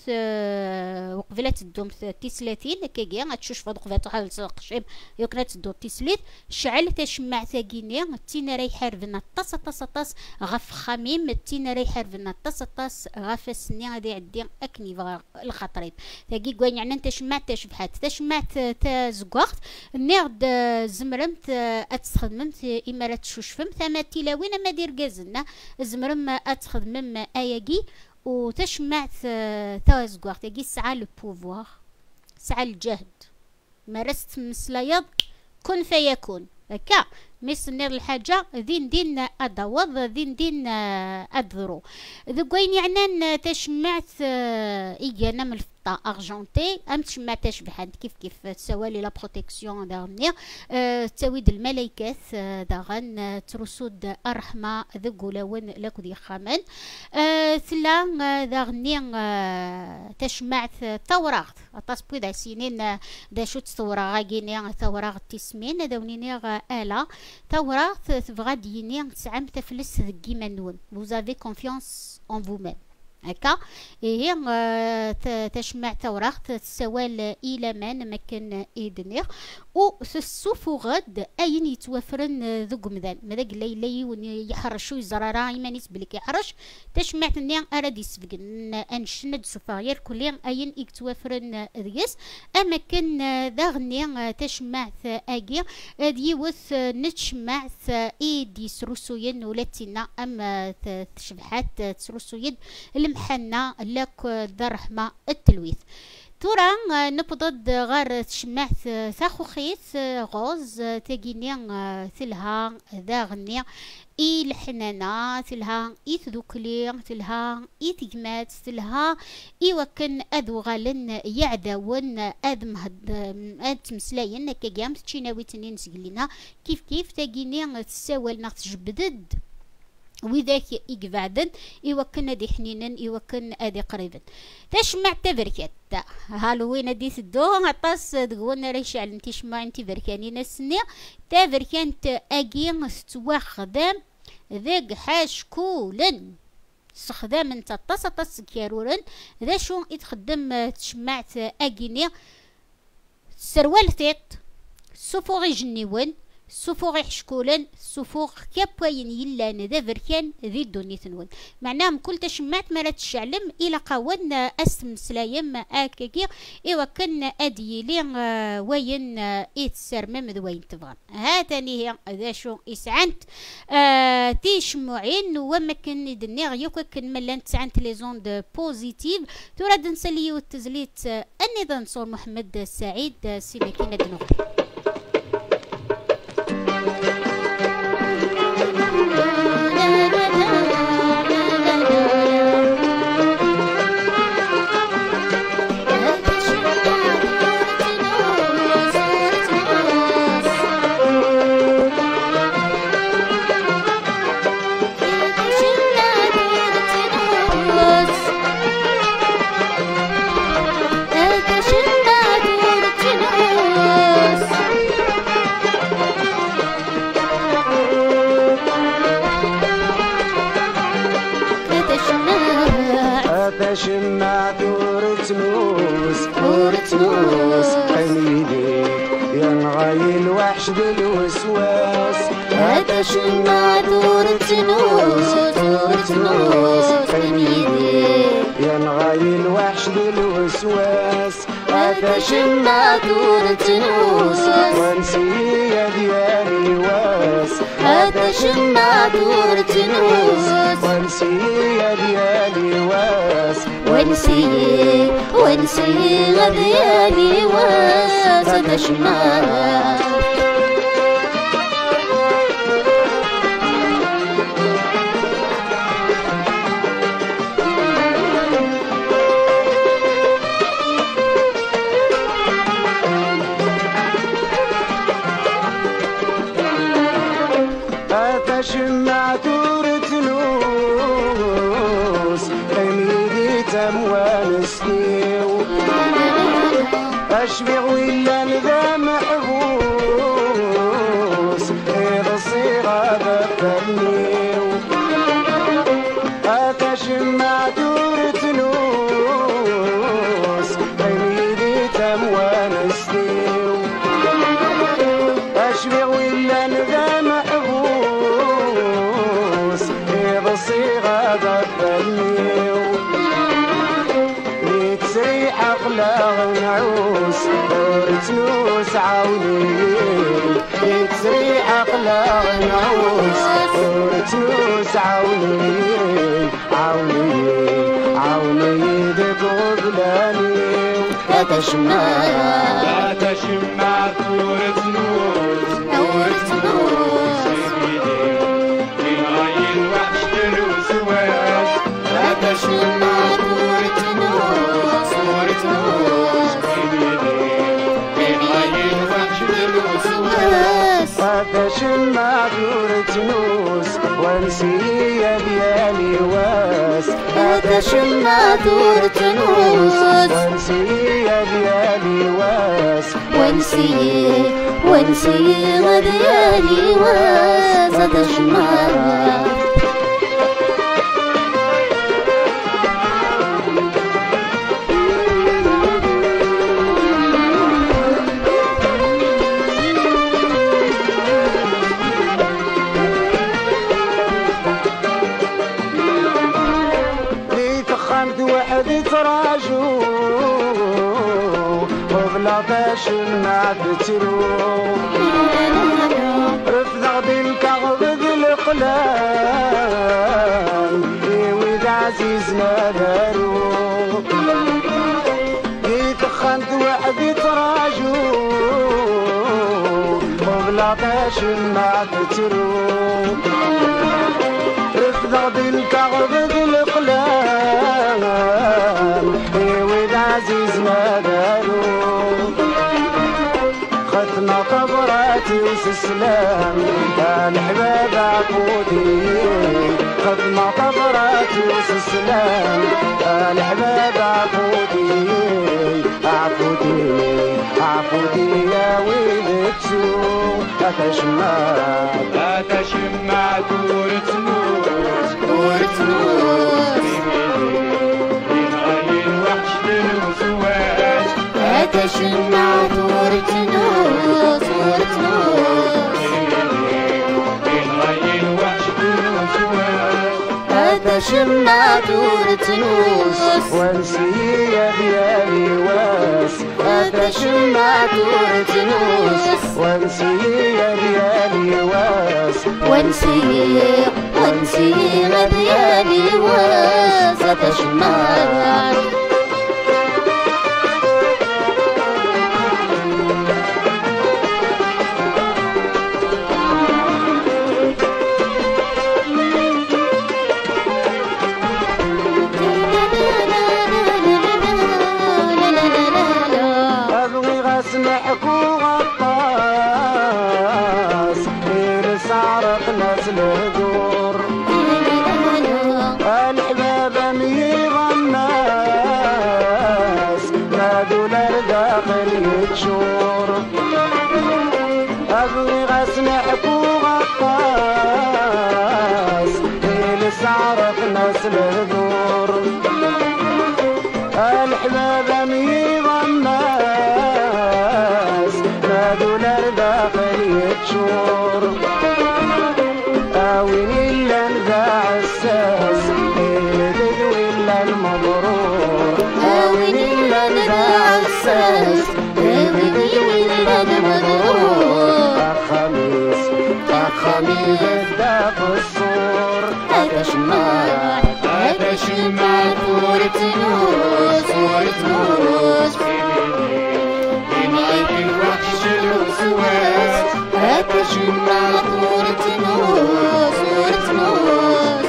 وقبلة تدوم تيسلاتين كاكيا غتشوشفا قبلة تحال تقشيم يوكنا تدو تيسليت شعل تشمع تاكيني تينا راي حارفنا طاس طاس طاس غف خميم تينا راي حارفنا طاس طاس غف سني غادي عدي اكني الخطريب تاكي كوين يعني تشمع تشفحات تشمع تزقوقت نيغ زمرمت اتخدمت امارات شوشفم ثما تيلاوين ما دير كازنا زمرم اتخدمم اياكي وتشمعت تازكوار تاكي سعى لو بوفوار سعى الجهد مارست مسلايض كن فيكون هكا ميسنير الحاجة ذين دين ادوض ذين دين ادذرو ذوكوين يعني تشمعت ايجانا من الفطا ارجنتي ام تشمع تشبحات كيف كيف تسوالي لا بروتيكسيون داغنير أه تساويد الملائكات داغن ترسود الرحمة ذوكو لون لاكو دي خامان أه ثلا داغني أه تشمعت توراغت اطاس بويدا سينين دا شو تصورا غاكيني توراغ تسمين داونيني آلة توراغ تبغى ديني تسعم تفلس كيما نون vous avez confiance en vous-même هكا هي تشمع توراغ تسوال الى من مكان ايدنير و السفوغد اين يتوفرن ذوك مذان مذاك ليلي يحرشو يزرارا يمانيس بلك يحرش تشمع تنيا اراد يسفقن انشند سفاير كلين اين يتوفرن ذيس اما كان ذاغني تشمع اجي ديوث نتشمع ايدي سروسوين ولاتينا اما تشبحات تسروسوين المحنة لك الرحمة التلويث تورا نبضد غار تشمعت ثاخو خيث غوز تاقيني ثلها ذاغني اي الحنانة ثلها اي تذوكلي ثلها اي تجمات ثلها اي وكن اذو غالن يعداون اذ مهد اذ تمسلاين كاقيام تشيناوي تنين سقلينا كيف كيف تاقيني تساوال ناخ تجبدد وذاك يقبعدن يوكن دي حنينن يوكن ادي قريبا تشمع تبركات هالوين دي سدو عطاس تقولنا ريش على انتي شمع انتي بركانين السنة تبركانت اجي ستواخدام ذاك حاش كولن استخدام انت طاس طاس كيرورن ذا شو يتخدم تشمعت اجيني سروال ثيط سفوغي جنيون سفوغ يحشكولن سفوغ كابوين يلان ذا بركان ذي الدنيا ثنون معناهم كل تشمعت مرات الشعلم الى قاون اسم سلايم اكاكي ايوا كان اديلي وين يتسرمم ذوين تبغى هاتني هي ذا شو اسعنت آه تيشمعين وما كان دنيغ يوكا كان ملان تسعنت لي زوند بوزيتيف تراد نسليو التزليت اني نصور محمد السعيد سيليكينا دنوقي تشمعت ورتنوس ورتنوس حميدي يا نغاي الوحش بالوسواس تشمعت ورتنوس ورتنوس حميدي يا نغاي الوحش بالوسواس تشمعت ورتنوس ونسية ديالي واس تشمعت ورتنوس ونسية ديالي واس ونسي ونسي غديالي واس تشمعت تشمعت ورتنوس حميدي تموانسنيو أشبع ولا لذا محبوس غير صيغة ذكرنيو تشمعت ورتنوس حميدي تموانسنيو أشبع ولا لذا صيغة ضبنيو لتسري أخلاق نعوس ورتنوس عوني لتسري أخلاق نعوس ورتنوس عوني عوني عوني دق غبلاني تشمعت تشمعت ورتنوس ورتنوس تشمعت ورتنوس ورتنوس تشمعت ورتنوس ونسية ديالي واس تشمعت ورتنوس ونسية ديالي واس ونسي ونسي غديالي واس تشمعت تراجو وبلا تشمعت ترو رفض بالكغب بالقلام ويد عزيزنا دارو يتخنت وحدي تراجو وبلا تشمعت ترو رفض بالكغب بالقلام ويد عزيزنا دارو ختنا طبراتي وسسلام الحباب عقودي ختنا طبراتي وسسلام الحباب عقودي عقودي عقودي يا ويلتو أتشمعت أتشمعت ورتنوس ورتنوس تشمعت ورتنوس ورتنوس تشمعت ورتنوس ونسية ديالي واس تشمعت ورتنوس ونسية ديالي واس ونسي ونسي غديالي واس تشمعت سمحك وغطاس غير سعرق ناس الهدور الحباب ميغ الناس نادوا للداخل يتشور أبغي غسمحك وغطاس غير سعرق ناس الهدور الحباب ميض الناس نادوا لرداخل يتشور وين إلا نذاع الساس البد ولا المبرور وين إلا نذاع الساس البد ولا المبرور خميس خميس الداق الصور هذا شماع هذا شماع كورة نوس كورة نوس بمعيك الوحش الوسواس هذا شماع كورة نوس كورة نوس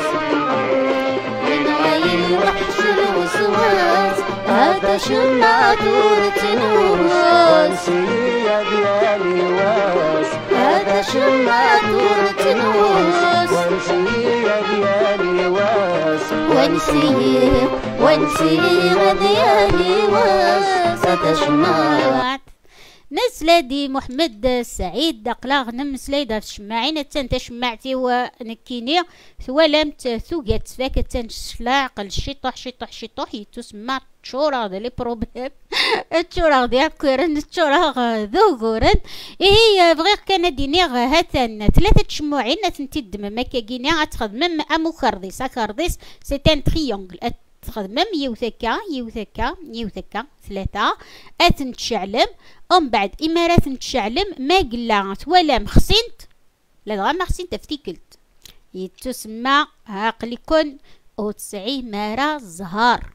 بمعيك الوحش الوسواس هذا شماع كورة نوس ونسية ديالي واس هذا شماع كورة نوس ونسية ديالي واس ونسية ونسية ديالي واس هذا شماع نسلادي محمد السعيد دقلاغ نمسليدا تشماعين تن شمعتي ونكيني ثوالمت ثوقات فاك تن شلاق الشطح شطح شطح يتسمع تشورا دي لي بروبليم تشورا دي كورن تشورا ذو غورن هي بغير كان دينيغ هاتن ثلاثة شموعين تنتدم مكا كينيا تخدم امو خرديس خرديس سي ان تريونغل تخدمم يوثكا يوثكا يوثكا ثلاثة أتنتشعلم ومن بعد إما تنتشعلم ما قلا ولا مخسنت لا دغا ما خسنت افتيكلت يتسمى عقلكن أو تسعي مارا الزهار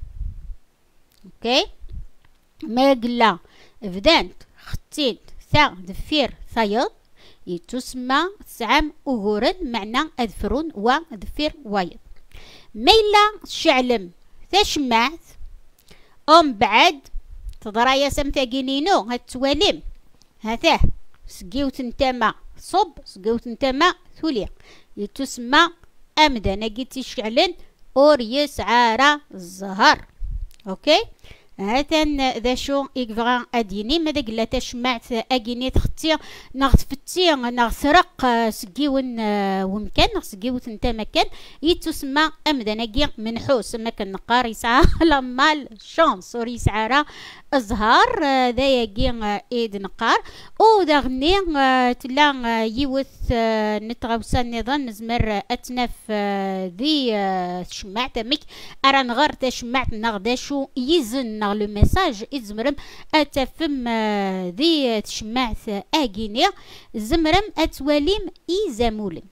اوكي ما قلا فدانت ختيت ثا دفير ثيض يتسمى تسعم أغورن معنى أذفرون وذفير وايض ميلا شعلم تشمعت أم بعد تضرايا سمتا جنينو هتواليم هذا سقيوت نتاما صب سقيوت نتاما ثوليا يتسمى أمدا نجيتي شعلن أور يسعارا الزهر أوكي هاتن ذا شو يقفغان أديني ماذا قلا تشمعت أجيني تختي نغتفتي نغسرق سقيون ومكان نغسقيوت نتا مكان يتسمى أمدا نجي منحوس مكان نقار يسعى لما شانس ور يسعى الزهار ذا يجي إيد نقار أو ذا غني تلا يوث نتغوصان نظام نزمر أتنف ذي شمعت ميك أرى نغار تشمعت نغدا شو يزن لو ميساج إزمرم أتفم ذي تشمعت أجيني زمرم أتواليم إيزامولن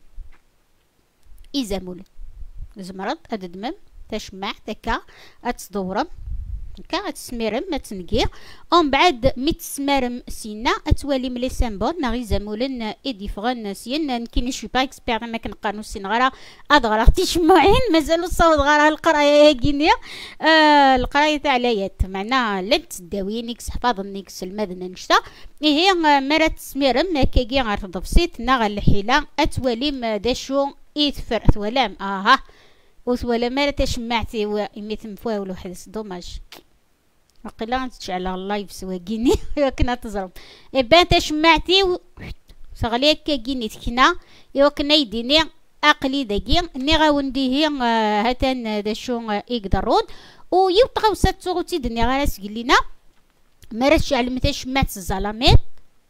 إيزامولن زمرت أددمم تشمع تكا أتصدورم كا أتسميرم ما تنقي ومن بعد متسمرم سينا أتوالي ملي سامبون نغي زامولن إدي فغن سين نكيني شو با إكسبير ما كنقارنو سين غرا أدغرا تيشمعين مازالو الصوت غرا القراية كينيا آه القراية تاع لايات معنا لن تداوي نيكس حفاظ نيكس المدن نشتا هي مرة تسميرم كاكي غير تضفسيت نغا الحيلة أتوالي داشو إيثفر أتوالام آها وثوالا مرة تشمعتي وإميت مفاول وحدث دوماج وقيلا تشعل اللايف سوا جيني يوكنا تزرب إبان تشمعتي و سغليك كيني تكنا يوكنا يديني أقلي داكي ني غاوندي هي هاتان داشو يقدرون ويوطغاو ساتسوغو تيدني غاراس قلينا مرة تشعل متى شمعت الظلامات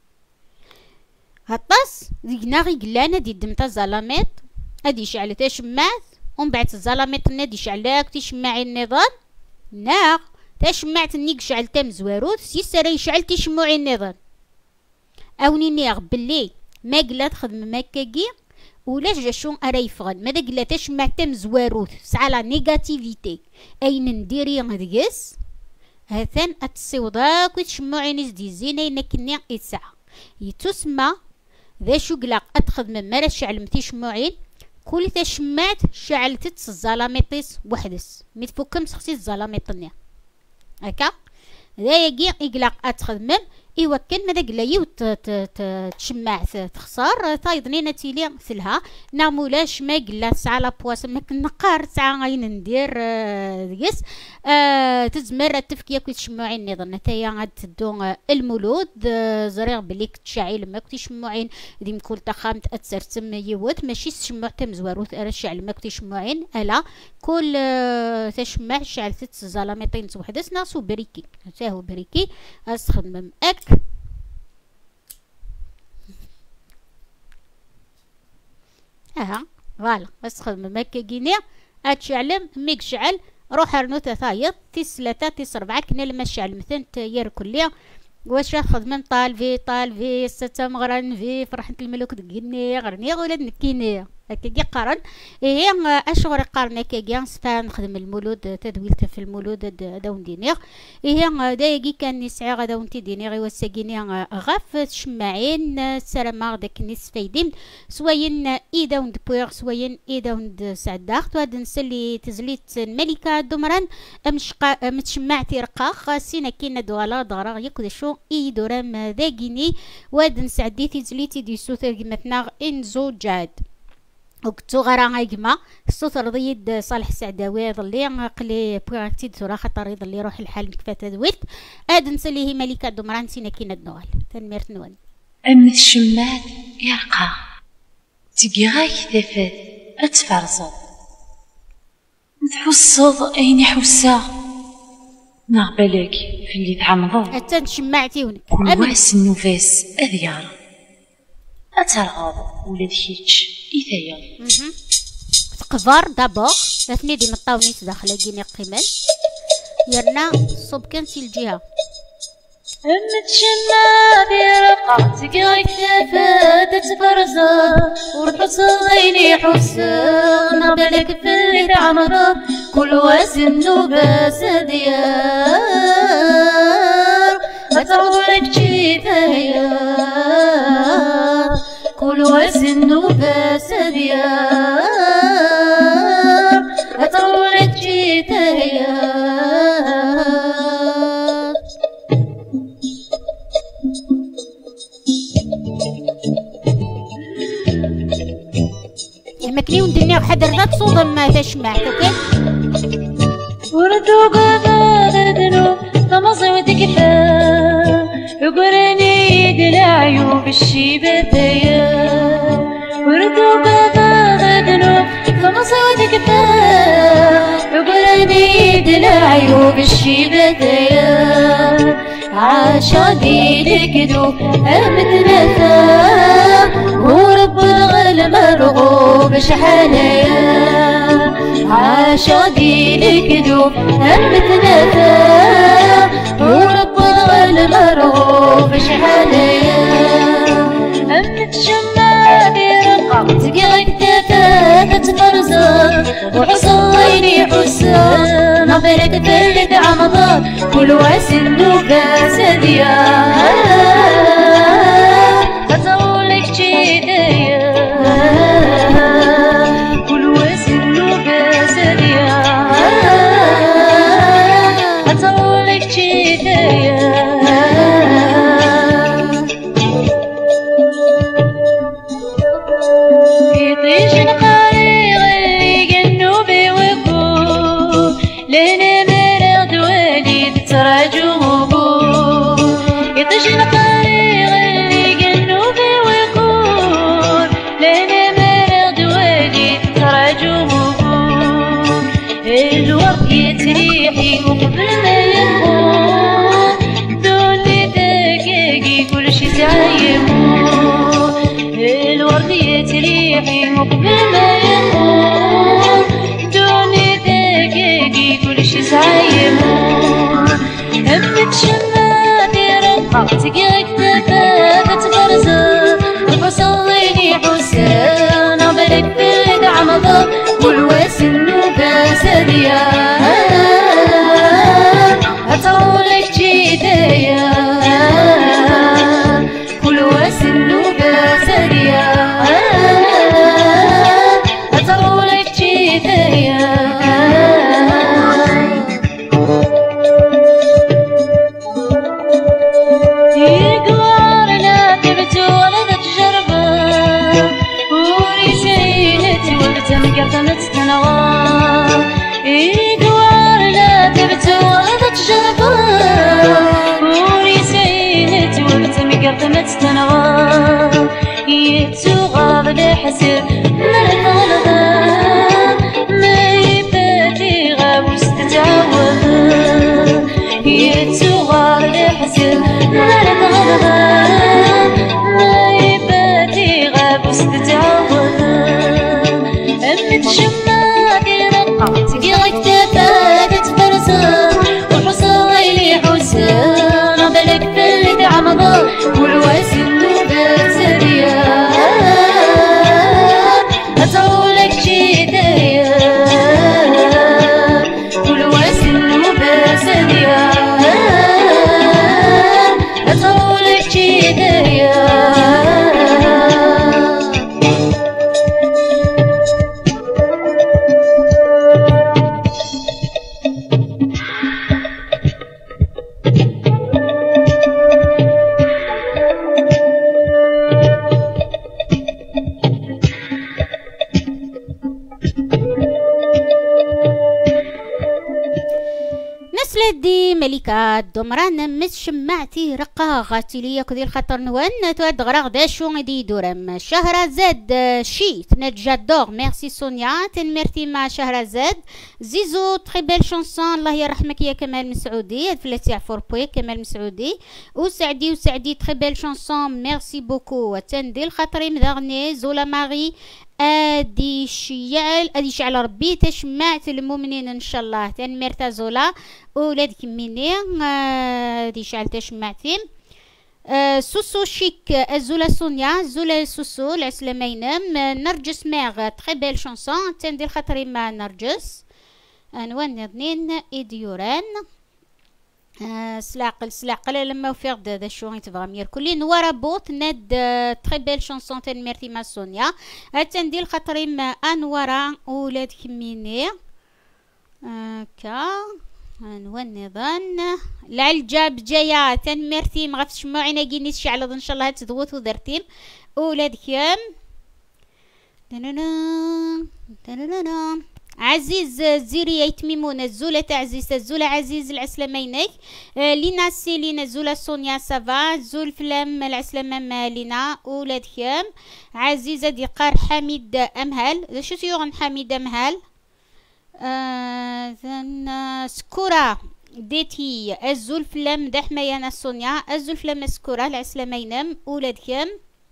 هطاس ديكنا غي قلانا دي دمتا الظلامات هادي شعل تشمعت ومن بعد الظلامات نادي شعلاك تشمعي النظام ناغ تشمعت نيك شعلتا مزواروث سيسرا يشعل تشمعي النظام اوني نيغ بلي ما قلا تخدم مكاكي ولا جاشون ارا يفغن ماذا قلا تشمعتا مزواروث سعى لا نيجاتيفيتي اين نديري هديس هثان اتسيوضاك وتشمعي نيز دي زينة ينكني يتسعى يتسمى ذا شو قلاق اتخدم مرا شعل متشمعين كل تشمعت شعلتت الظلاميطيس وحدس متفكم سخسي الظلاميطنيا هكا ذا يجي يقلق اتخدمم ايوا كان ماذا قلايو تشمع تخسر تايض نينا تيلي سلها نامولاش ما قلا تسعى لابواس ما كنقار تسعى غاين ندير ديس تزمر التفكيه كي تشمعين نظن نتايا غاد تدو المولود زريغ بليك تشعيل ما كنتي شمعين ديم كل تخام تاثر تم يوت ماشي تشمع تم زواروت ارا الشعل ما كنتي شمعين الا كل تشمع شعل ست زلاميطين وحدس ناس بريكي حتى هو بريكي استخدم اك اها فوالا استخدم مكا كينيا اتشعلم ميك شعل روح رنوثة ثايض تيس ثلاثة تيس ربعة كنا لما شعل مثلا تيار كليا واش خدمة طال في طال في ستة مغرن في فرحة الملوك دقيني غرني ولاد نكيني هكاكي قارن هي اشهر قارن هكاكي سفا نخدم المولود تدويلته في المولود داون دينيغ هي دايقي كان نسعى غدا ونتي دينيغ وساكيني غاف تشمعين سلامة داك الناس فايدين سواين ايدا وند بويغ سواين ايدا وند سعداخت وهاد نسلي تزليت الملكة دمران مشقا متشمعتي رقاق سينا كينا دوالا دغرا يكد شو اي دورام داقيني وهاد نسعدي تزليتي دي سوثر مثنا انزو جاد وكتو غرا غايما الصوت رضيد صالح السعداوي ظلي قلي بغيتي تورا خاطر يضل يروح الحال كفات دويت اد نسليه ملكه دمران سينا كينا النوال تنميرت نوال ام الشمال يرقى تبقي غاي ثفات اتفرصد تحصد اين حسا نغبالك في اللي تعمضو حتى تشمعتي ونك واس النفاس اذيار اترغب ولاد كيتش إثايا تقفر دابور ثني دي مطاونيس داخله كيني قيمل يرنا صوب كان سي الجهه أم تشمع برقع تقعي كتافات تفرزا ورحص غيني حسا نغبالك في اللي تعمرا كل واسن نوباس ديار أتعورك جيتايا كل وزن وباس ديار أطولك جيتايا يمكني وندنيا وحد رضات صودا ما تشمع اوكي وردو قبا ذنو تمصي وتكفى يقرني دلعيو بالشيبتايا وردو بابا غدنو فمصي وتكفى يقرني دلعيو بالشيبتايا عاشقي لكدو أمتنفى ورب الغل مرغوب شحنايا عاشقي لكدو أمتنفى ورب الغل مرغوب شحنايا أم تشمع برقع تقعي كتافات تفرزا وحصليني حسان نظرك تلد عمضان كل واسن وباس ديار أطولك جيدايا كل واسن وباس ديار أطولك جيدايا يتريحي وقبل ما يموت دوني دقيقي كل شي سايموت الورد يتريحي وقبل ما يموت دوني دقيقي كل شي سايموت هم تشمع برقع تقعي كتافات تفرزا وحصليني حسان عبالك في عمضان والواسن وباس ديار أطولك جيدايا كل واسن وباس ديار أطولك جيدايا حسن نرفع الغام ما يباتي غاب وستتعوض يتوغر يحسن نرفع الغام ما يباتي غاب وستتعوض أمك شماك يرقع تقيلك تفاك تفرسان وحصايلي حسان بالك فلك عمضان والواسن بتسريان أطولك شدايا والواسن بتسريان أطولك شدايا دي ملكة دمران مس شمعتي رقاغتي لي كذي الخطر نوان تواد غراغ داشو دي دورم شهرزاد شي تنجادور ميرسي سونيا تنمرتي مع شهرزاد زيزو تري بيل شانسون الله يرحمك يا كمال مسعودي فلاتي عفور بوي كمال مسعودي وسعدي وسعدي تري بيل شانسون ميرسي بوكو تندي الخطري مدغني زولا ماري ادي شيال ادي شعل ربي تشمعت المؤمنين ان شاء الله تنمرتا زولا ولادك مني ادي شعل تشمعتي أه سوسو شيك الزولا سونيا زولا سوسو العسلامينم نرجس ماغ تري بيل شانسون تندير خاطري مع نرجس انوان اثنين ايديوران أه سلاقل سلاقل لما وفيق دا شو يتبغى مير كلي نوارا بوت ناد تري بيل شانسون تنمرتي مع سونيا تندير خاطري مع انوارا ولاد كميني هكا انوان نظن العلجاب جايه تنمرتي ما غفتش معينا كيني تشعل ان شاء الله تذوت ودرتيم ولاد كم عزيز زيري يتميمون الزولة عزيز الزولة عزيز العسلامينك آه لينا سي لينا الزولة سونيا سافا زول فلام العسلامة مالينا ولاد كم عزيزة ديقار حميد أمهل شو تيوغن حميد أمهل آه سكورة ديتي الزول فلام دحميانا سونيا الزول فلام سكورة العسلامينم ولاد كم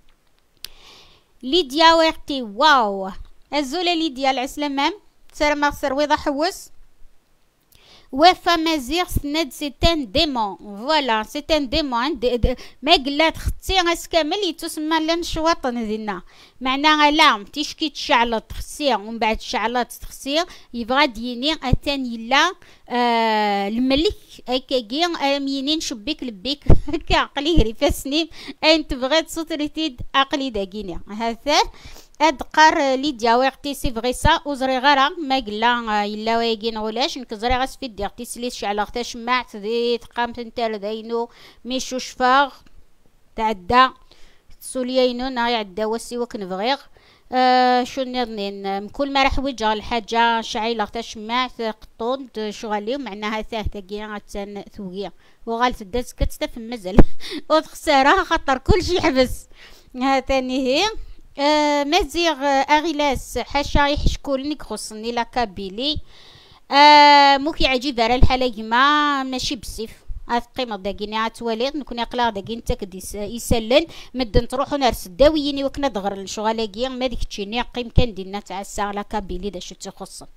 ليديا ويقتي واو الزولة ليديا العسلامة سر مغسر ويضا حوس وفا مازيغ سند سيتان ديمون فوالا سيتان ديمون ما قلات ختي غاس كامل يتسمى لن شواطن دينا معناها لا تيشكي تشعلط تخسي ومن بعد شعلط تخسي يبغى ديني اتان يلا آه الملك هكاكي امينين شبيك لبيك هكا عقلي هري فاسني انت بغيت صوتريتيد عقلي داكيني هذا ادقر ليديا وقتي سي فغيسا وزري غرا ما قلا يلا ويجين ولاش نكزري غاس في ديرتي سليش على اختها شمعت ذي تقامت نتاع داينو ميشو شفاغ تعدى سوليينو نا يعدى وسي وك نبغيغ آه شو نظنين كل ما راح وجه الحاجه شعيله اختها شمعت قطون شغالي معناها ثاه تاكي تسن ثوقيه وغالت الدز كتستفهم مزل وخساره خطر كل شي حبس ها ثاني هي آه مزيغ اغيلاس حاشا يحشكول نك خصني لا كابيلي آه موكي عجيب على الحاله ما ماشي بسيف هاد قيمه داكيني عتواليد نكون يقلا داكين تاك يسلن مدن تروحو نرس داويني وكنا دغر الشغالاكي ما ديك تشيني قيم كان دينا تاع الساعه لا كابيلي دا شو تخصن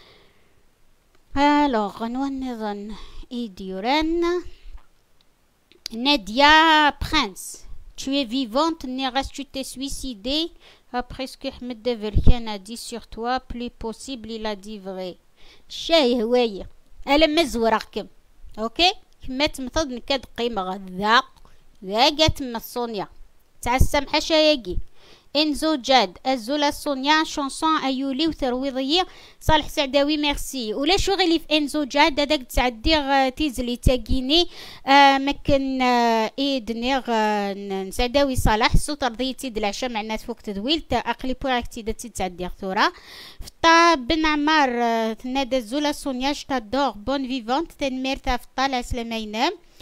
الوغ نظن ايديوران ناديا برانس Tu es vivante, Néras, tu t'es suicidé après ce que Ahmed Develkian a dit sur toi. Plus possible, il a dit vrai. Chay هواية ألا مزوركم أوكي كما تمثض نكاد قيمة غذا ذا جات مصونيا تاع السمحة شايقي انزو جاد الزولا سونيا شونسون ايولي وثرويضيه صالح سعداوي ميرسي ولا شو غيلي في انزو جاد هذاك تعديغ تيزلي تاكيني آه مكن آه ايدنيغ آه سعداوي صالح صوت رضيتي د العشاء معنا فوق تدويل تا اقلي بوراكتي داتي تعديغ ثورا فطا بن عمار آه تنادى الزولا سونيا شتادور بون فيفونت تنمير تا فطا العسلامينام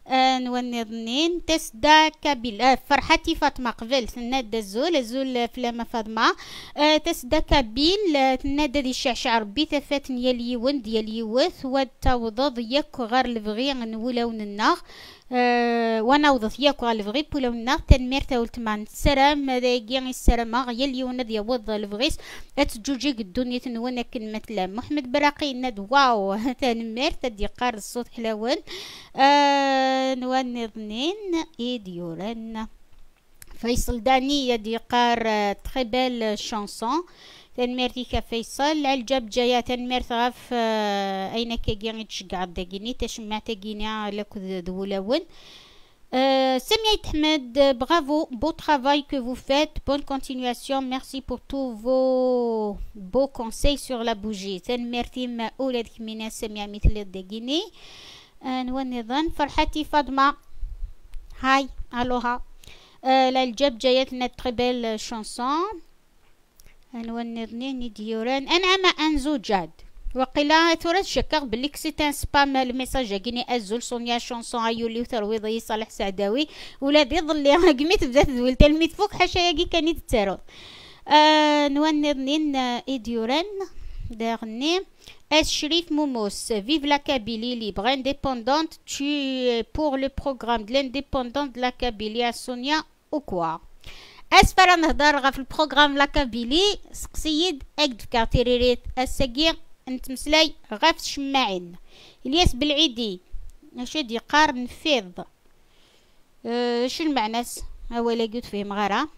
آه نوني ظنين تسدا كابيل آه فرحتي فاطمة قبل تنادى الزول الزول فلامة فاطمة آه تسدا كابيل آه تنادى دي الشعشع ربي تفاتن يلي ون ديال يوث والتوضض ياك غار الفغي نولاو الناغ أه وانا وضث ياك غار الفغي بولاو الناغ تنمير تاولت مان السلام دايقيا السلام يلي ون ديا وض الفغيس اتجوجي الدنيا تنوانا كلمة لا محمد براقي ند واو تنمير تدي قار الصوت حلاون أه نواني ظنين ايديوران فيصل داني يدي قار تخي بال شانسون تنميرتي كفيصل الجاب جاية تنميرت غاف اين كيغي تشقع داكيني تشمع تاكيني لك دولون Euh, Semiaït Ahmed, bravo, beau travail que vous faites, bonne continuation, merci pour tous vos beaux conseils sur la bougie. تنميرتي ما أولادك من سميع مثل الدقيني. نونظن فرحتي فاطمة هاي ألوها لا الجاب جايتنا تخبل شانسون نونظني نديوران أنعم أنزو جاد وقيلا ثورة شكاك بليك سيتان سبام الميساج جيني أزول سونيا شانسون أيولي وترويضي صالح سعداوي ولادي ظلي قميت بدات ذول تلميذ فوق حاشا ياكي كان يتتارو آه نونظنين إديوران داغني Shérif Moumous, vive la Kabylie libre, indépendante, tu es pour le programme de l'indépendance de la Kabylie à Sonia ou quoi? أسفر نهضر في البروغرام لا كابيلي سقسيد أكد كاتيريريت السقير انت مسلاي غاف شماعين الياس بالعيدي اش دي قارن فيض أه شو المعناس اولا قلت فيه مغارة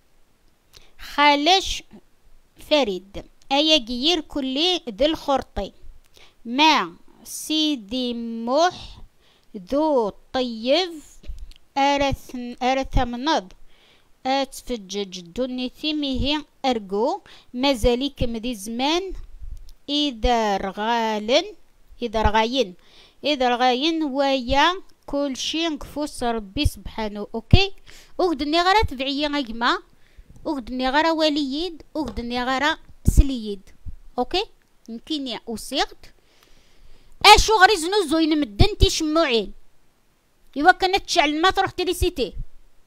خالش فريد ايا جير كلي ذي الخرطي مع سيدي موح ذو طيب ارث ارث منض اتفجج دوني ثيميه ارجو مازاليك مدي زمان اذا رغالن اذا رغاين اذا رغاين ويا كل شي نقفوس ربي سبحانه اوكي وغدني غير تبعيه غيما وغدني غير وليد وغدني غير سليد اوكي يمكن اوسيغت اشو غري زنوزوين مدن تيشموعين ايوا كانت تشعل ما تروح تريسيتي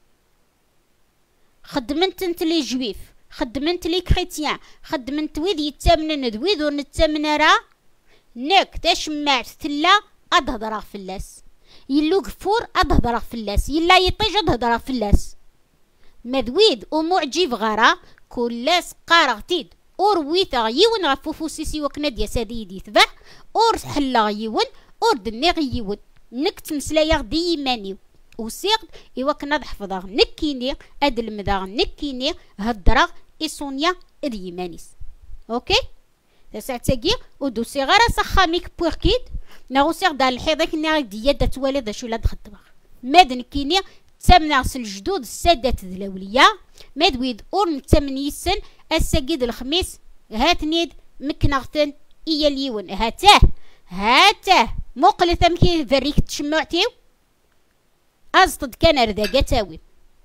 خدمنت انت لي جويف خدمنت لي كريتيان خدمنت ويد يتامنن دويد ونتامن راه ناك تشمعت تلا ادهضرا فلاس يلو غفور ادهضرا فلاس يلا يطيج ادهضرا فلاس مدويد ومعجب غرا كلاس قارغتيد اورويتا يون غفوفوسيسي وكنا ديا ساديدي تبع اور حلا يون اور دنيغ يون نكت مسلايا دي مانيو وسيغ ايوا كنا نحفظها نكيني اد المداغ نكيني هدرا ايسونيا اليمانيس اوكي تسعتاكي ودوسي غير سخاميك بوكيد ناغوسيغ دا الحيضك ناغ ديا دا توالي دا شو لا تخدمها ماد نكيني تسمنا الجدود السادات الدلاوليه ماد ويد اور نتمن يسن الساقيد الخميس هاتنيد مكنغتن ايا اليون هاتاه هاتاه موقل ثمكي فريك تشمعتيو أزطد كان رداقة تاوي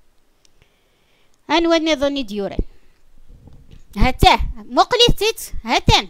أنواني ظني ديوران هاتاه مقلي تيت هاتان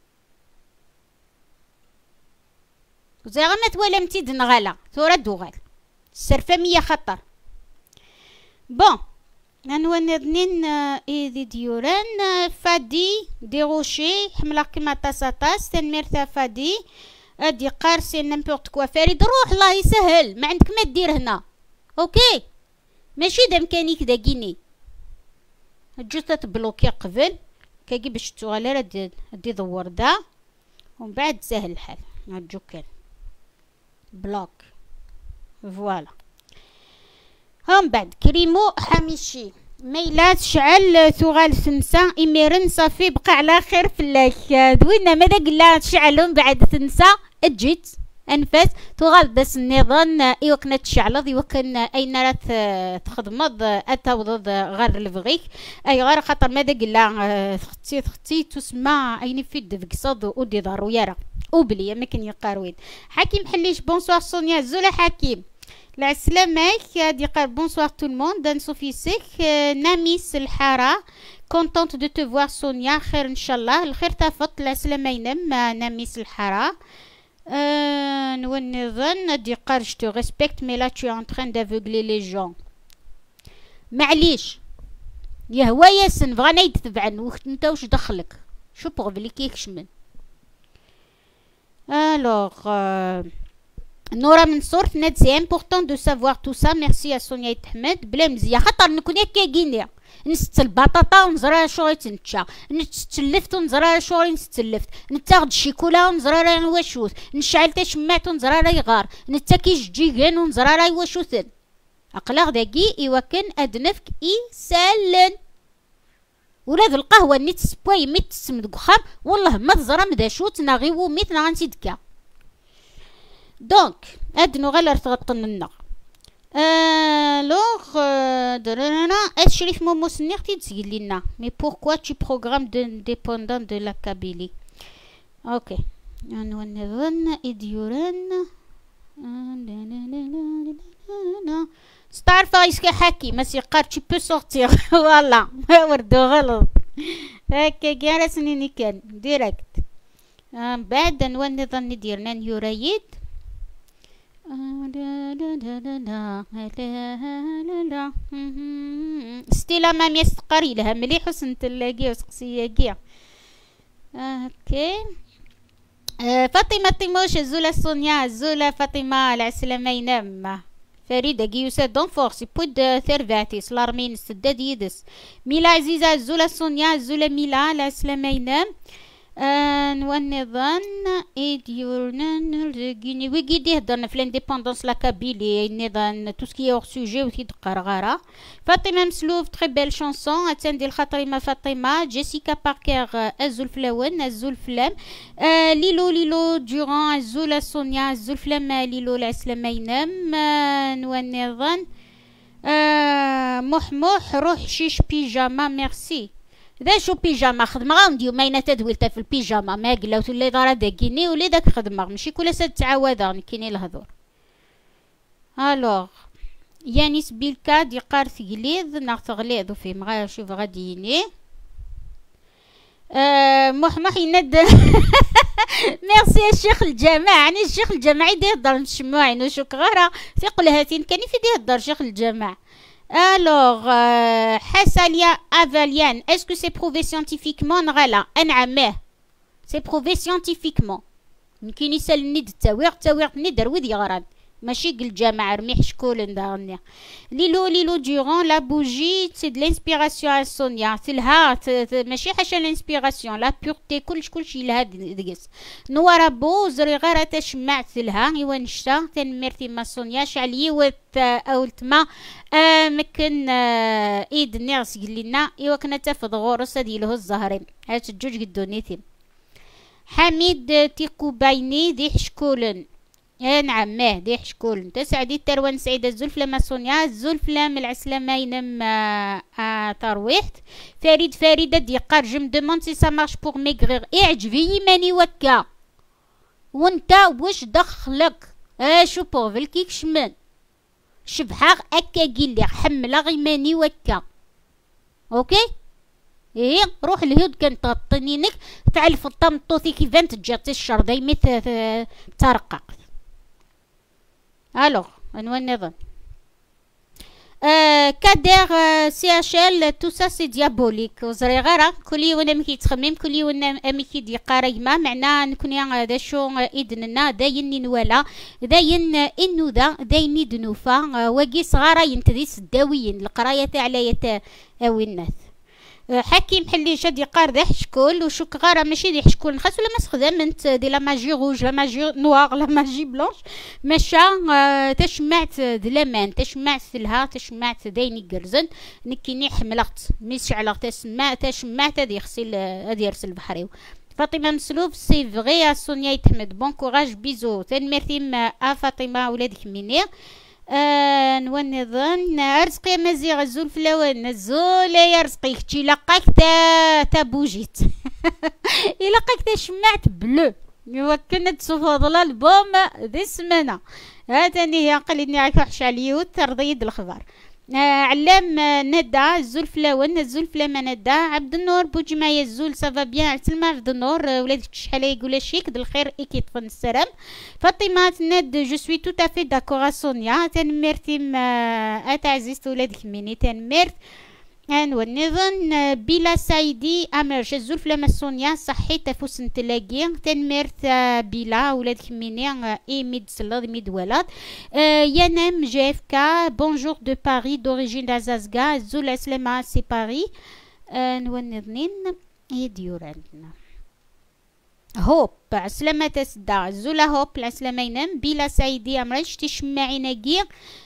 وزي غمت ولا متيد نغالا ثورة دوغال السرفة مية خطر بون أنواني ظنين إيدي ديوران فادي دي غوشي حملا كيما طاسا طاس تنميرتا فادي ادي قارسي نمبورت كوا فريد روح الله يسهل ما عندك ما دير هنا اوكي ماشي دا مكانيك داكيني جوست تبلوكي قبل كاكي باش توغالي دي دي دور دا ومن بعد سهل الحال نرجو كان بلوك فوالا هم بعد كريمو حميشي ميلات شعل ثغال ثنسا إميرن صافي بقى على خير فلاك دوينا ماذا قلا تشعلون بعد ثنسا اجيت انفاس ثغال داس النظام ايوكنا تشعلض ايوكنا اين رات تخدمض اتوضض غير الفغيك اي غير خاطر ماذا قلا ثختي ثختي تسمع اين في دفقصاد ودي دارو يرى وبلي مكن يقاروين حكيم حليش بونسوار سونيا زولا حكيم لا سلامك دي قال بونسوار تو الموند نصوفي سيك ناميس الحارة كونتونت دو تو فوار سونيا خير ان شاء الله الخير تفط لا سلامينم ناميس الحارة أه نو نظن دي قار je te respecte mais là tu es en train d'aveugler les gens. معليش يهوى ياسن بغانا يتبعن وقت انت واش دخلك شو بغبلي كيكش من. Alors euh, نورا من صورت نت سي امبورطون دو سافوار تو سا. ميرسي يا سونيا يتحمد بلا مزيان خاطر نكون هكا كينيا نست البطاطا ونزرا شغل تنتشا نتسلفت ونزرا شغل نستلفت نتاخد الشيكولا ونزرا راي واشوث نشعل تشمعت ونزرا راي غار نتاكيش جيجان ونزرا راي واشوثن اقلاغ داكي ايوا كان ادنفك يسالن ولا ذو القهوه نيت سبوي ميت تسمد قخام والله ما تزرا مداشوت ناغيو ميت نغنسيدكا دونك ادنو غير تغطن alors est Chérif Momo Snerti Zilina mais pourquoi tu programmes de dépendant de la Kabylie. Ok on idioren Starface كحكي ما سيقار tu peux sortir voilà وردو غلط هكا كاع سنيني كان ديريكت بعد نونظن ندير يريد ستيلا ما ميستقري لها مليح وسنت اللاقي وسقسيه كيع اوكي فاطمه طيموش الزوله سونيا الزوله فاطمه العسلامه ينام فريده كيوسا دون فورسي بود ثرفاتيس لارمين السداد يدس ميلا عزيزه الزوله سونيا الزوله ميلا العسلامه ينام نظن ايديورنا رجيني ويجي يهضرنا في لانديبوندونس لا كابيلي نظن تو سكي اور سوجي وثيد قرغره. فاطمه مسلوف تري بيل شانسون اتندي الخاطري ما فاطمه جيسيكا باركر الزول فلاون الزول فلام آه ليلو ليلو دوران الزول سونيا الزول فلام ليلو العسلامه ينام آه نظن آه محموح روح شيش بيجاما ميرسي ذا شو بيجاما خدمة غنديو ماينة تدويلتا في البيجاما ما قلاو تولي دارا داكيني ولي داك خدمة ماشي كل ساد تعاودا كيني الهضور. الوغ يانيس بيلكا دي قار ثقليظ ناغ تغليظ وفي مغا شوف غاديني أه محمح يند ميرسي يا الشيخ الجامع يعني الشيخ الجامع يدي يهضر نشموعين وشوك غارة ثقل هاتين كان يفيد يهضر شيخ الجامع. Alors, euh, Hassalia Avalian, est-ce que c'est prouvé scientifiquement? Nrala, en'ameh. C'est prouvé scientifiquement. يمكن يسال ند التاوير التاوير ندر وذ يغرد ماشي قل جامع رميح شكول ندارني ليلو ليلو دوران لا بوجي سي د لانسبيراسيون ا سونيا تلها ماشي حاشا لانسبيراسيون لا بيورتي كلش كلشي لها دقس نوارا بو زري غير تشمع تلها ايوا نشتا تنمرتي ما سونيا شعلي وت اولتما آه مكن آه ايد نيرس قلنا ايوا كنا تفض غورس ديالو الزهرين هات الجوج قدونيتي حميد تيكو بايني دي حشكولن يا نعم ماه دي حشكولن تسعدي التروان سعيدة الزلفلة سونيا الزلفلة من العسلامة ينم آه ترويحت فريد فريدة دي قار جم دوموند سي سا مارش بوغ ميغريغ اعجبي ماني وكا وانتا واش دخلك اه شو بوغ الكيك شمن شبحاغ اكا قيلي حملة غي ماني وكا اوكي ايه روح الهود كان تغطنينك تعرف الطمطوثي كيفان تجات الشر دايما ترقق الوغ عنوان النظام آه كادير آه سي اش ال تو سا سي ديابوليك وزري غيره كل يوم امي كيتخمم كل يوم امي كيدي قرايما معنا نكون هذا شو اذننا داين نوالا داين انو ذا داين دنوفا واقي صغار ينتدي سداويين القرايه تاع اوي الناس حكيم حلي شادي قار ذا حشكول وشوك غارة ماشي دي حشكول نخاس ولا ما استخدمت دي لا ماجي روج لا ماجي نوار لا ماجي بلونش ماشا آه تشمعت دلامان تشمعت لها تشمعت دايني قرزن نكيني حملت مش على تسمع تشمعت هادي غسيل هادي يرسل بحريو فاطمه مسلوف سي فغي سونيا يتحمد بون كوراج بيزو تنمرتي ا فاطمه ولادك منير آه نظن رزقي مزيغ الزول فلاوان الزول يا رزقي كتشي لقاك تا تا بوجيت يلقاك تا شمعت بلو يوكلنا تسوفض البوم ذي السمانه هاتني هي قليني عاك وحش عليو ترضيد الخبر آه علام آه ندى الزول فلاون الزول فلاما ندى عبد النور بوجماية الزول سافا بيان عتلما عبد النور آه ولادك شحال يقول شيك بالخير اكيد فن السلام فاطمه ند جو سوي تو تافي داكور سونيا تنمرتي آه اتعزيز ولادك مني تنمرت انو النظن بلا سايدي امرش الزول فلاما سونيا صحي تفوس نتلاقي تنمرت بلا ولادك مني ايميد سلاد ميد ولاد ينام جي اف كا بونجور دو باري دوريجين دازازكا الزول اسلامة سي باري انو النظنين يديور عندنا هوب عسلامة تسدا الزولا هوب العسلامة ينام بلا سايدي امرش تشمعي نقيق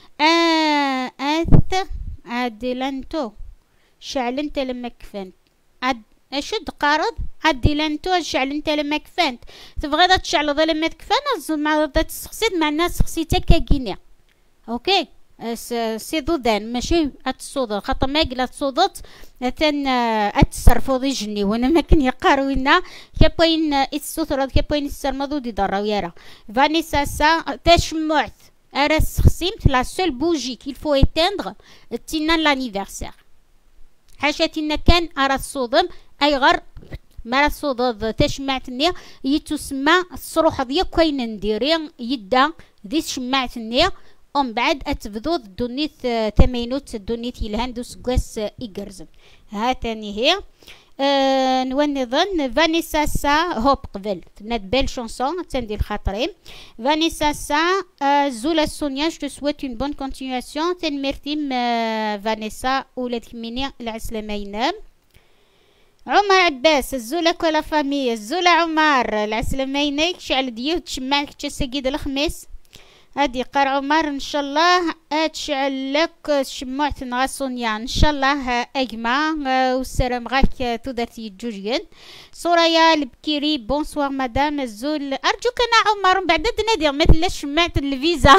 آه اث ادلانتو شعل انت لما كفنت عد اشد قارض عدي لانتو شعل انت لما كفنت تبغي تشعل لما تكفن مع تسخسيت مع الناس سخسيتك كينيا اوكي سي ضدان ماشي اتصوض خاطر ما قلا تصوضت ثان اتصرفوا ضي جني وانا ما كان يقاروينا كابوين السثرة كابوين السرمضو دي ضراو يارا فانيسا سا تشمعت ارا سخسيمت لا سول بوجي كيل فو ايتندر تينا لانيفرسير حاشاتنا كان ارى الصودم اي غر ما الصودد تشمعتني يتسمى الصروح ديال كاين نديري يدا ذي شمعتني ومن بعد اتبدود دونيت تمينوت دونيت يلهندو سكواس ايجرزن ها تاني هي أه نظن فانيسا سا هوب قبل ناد بيل شونسون تندي الخاطرين فانيسا سا أه زولا سونيا جو سويت اون بون كونتينياسيون تنمرتيم أه فانيسا ولاد مني العسلامين عمر عباس الزولا كولا فامي الزولا عمر العسلامين شعل ديو تشمعك تسقيد الخميس هادي قار عمر ان شاء الله اتشعل لك شمعت نغا سونيا ان شاء الله اجمع والسلام غاك تودرتي جوجين سوريا البكيري بونسوار مدام الزول ارجوك انا عمر من بعد نادي مثل شمعت الفيزا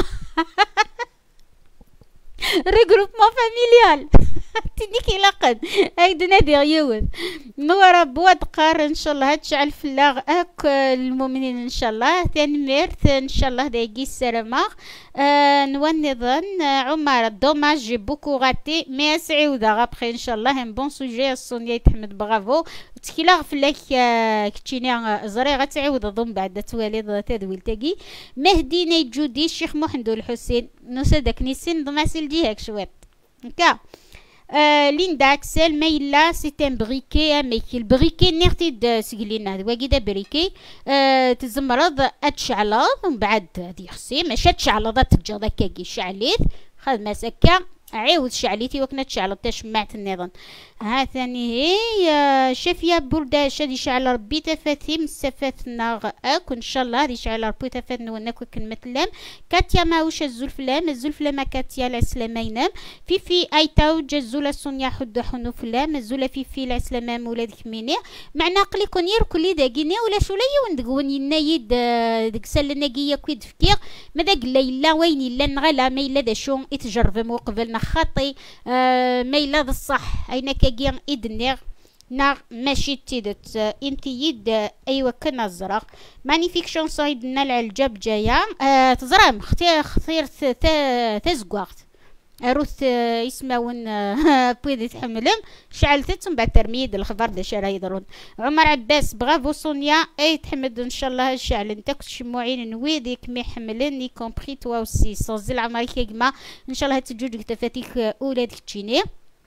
ريغروبمون فاميليال تنيكي لقد هيد نادي يوث نورا بواد قار ان شاء الله هتشعل فلاغ اك المؤمنين ان شاء الله ثاني ميرث ان شاء الله دايقي السلامة آه نونظن عمر دوماج بوكو غاتي مي سعيودة غابخي ان شاء الله ان بون سوجي الصونيا يتحمد برافو تكيلاغ فلاك آه كتشيني زري غتعيود ضم بعد تواليد تدويل تاقي مهدي ني جودي الشيخ محمد الحسين نسدك نيسين ضماسيل ديهاك شويت هكا Euh, Linda Axel Meila c'est un briquet mais le briquet نرتي سقلينا واجد بريكي أه تزمرض اتشعلض ومن بعد هذه خصي ماشي تشعلض تجا كاكي شعليت خذ مسكه عاود شعليتي وكنا تشعلض تشمعت النظام ها ثاني هي شافيه برده شادي شعل ربي تفاتي مسفتنا اك ان شاء الله هذه شعل ربي تفاتنا وناك كلمه لام كاتيا ماوش الزلفلام الزلفلام كاتيا الاسلامين في في ايتاو جزوله سونيا حد حنو فلام الزوله في في الاسلام ولادك ميني معنا قلي كون يركلي داكيني ولا شوليه وندقون ينايد ديك سلناكيه كويد فكير مداك ليلا وين الا نغلا ما الا داشو يتجرب مقبلنا خطي آه ما الا الصح اينك كاين إدنير نار ماشي تيدت انتي يد ايوا كنا الزرق مانيفيك شونسون يدنا العجب جايه آه تزرم اختي خطير تزقوقت اروث يسماون بويدي تحملهم شعلتت من بعد ترميد الخبر دا شرا يضرون عمر عباس برافو سونيا اي تحمد ان شاء الله الشعل انت شموعين نويديك مي حملن ني كومبري توا اوسي صوزي العمري كيما ان شاء الله تجوج تفاتيك اولادك تشيني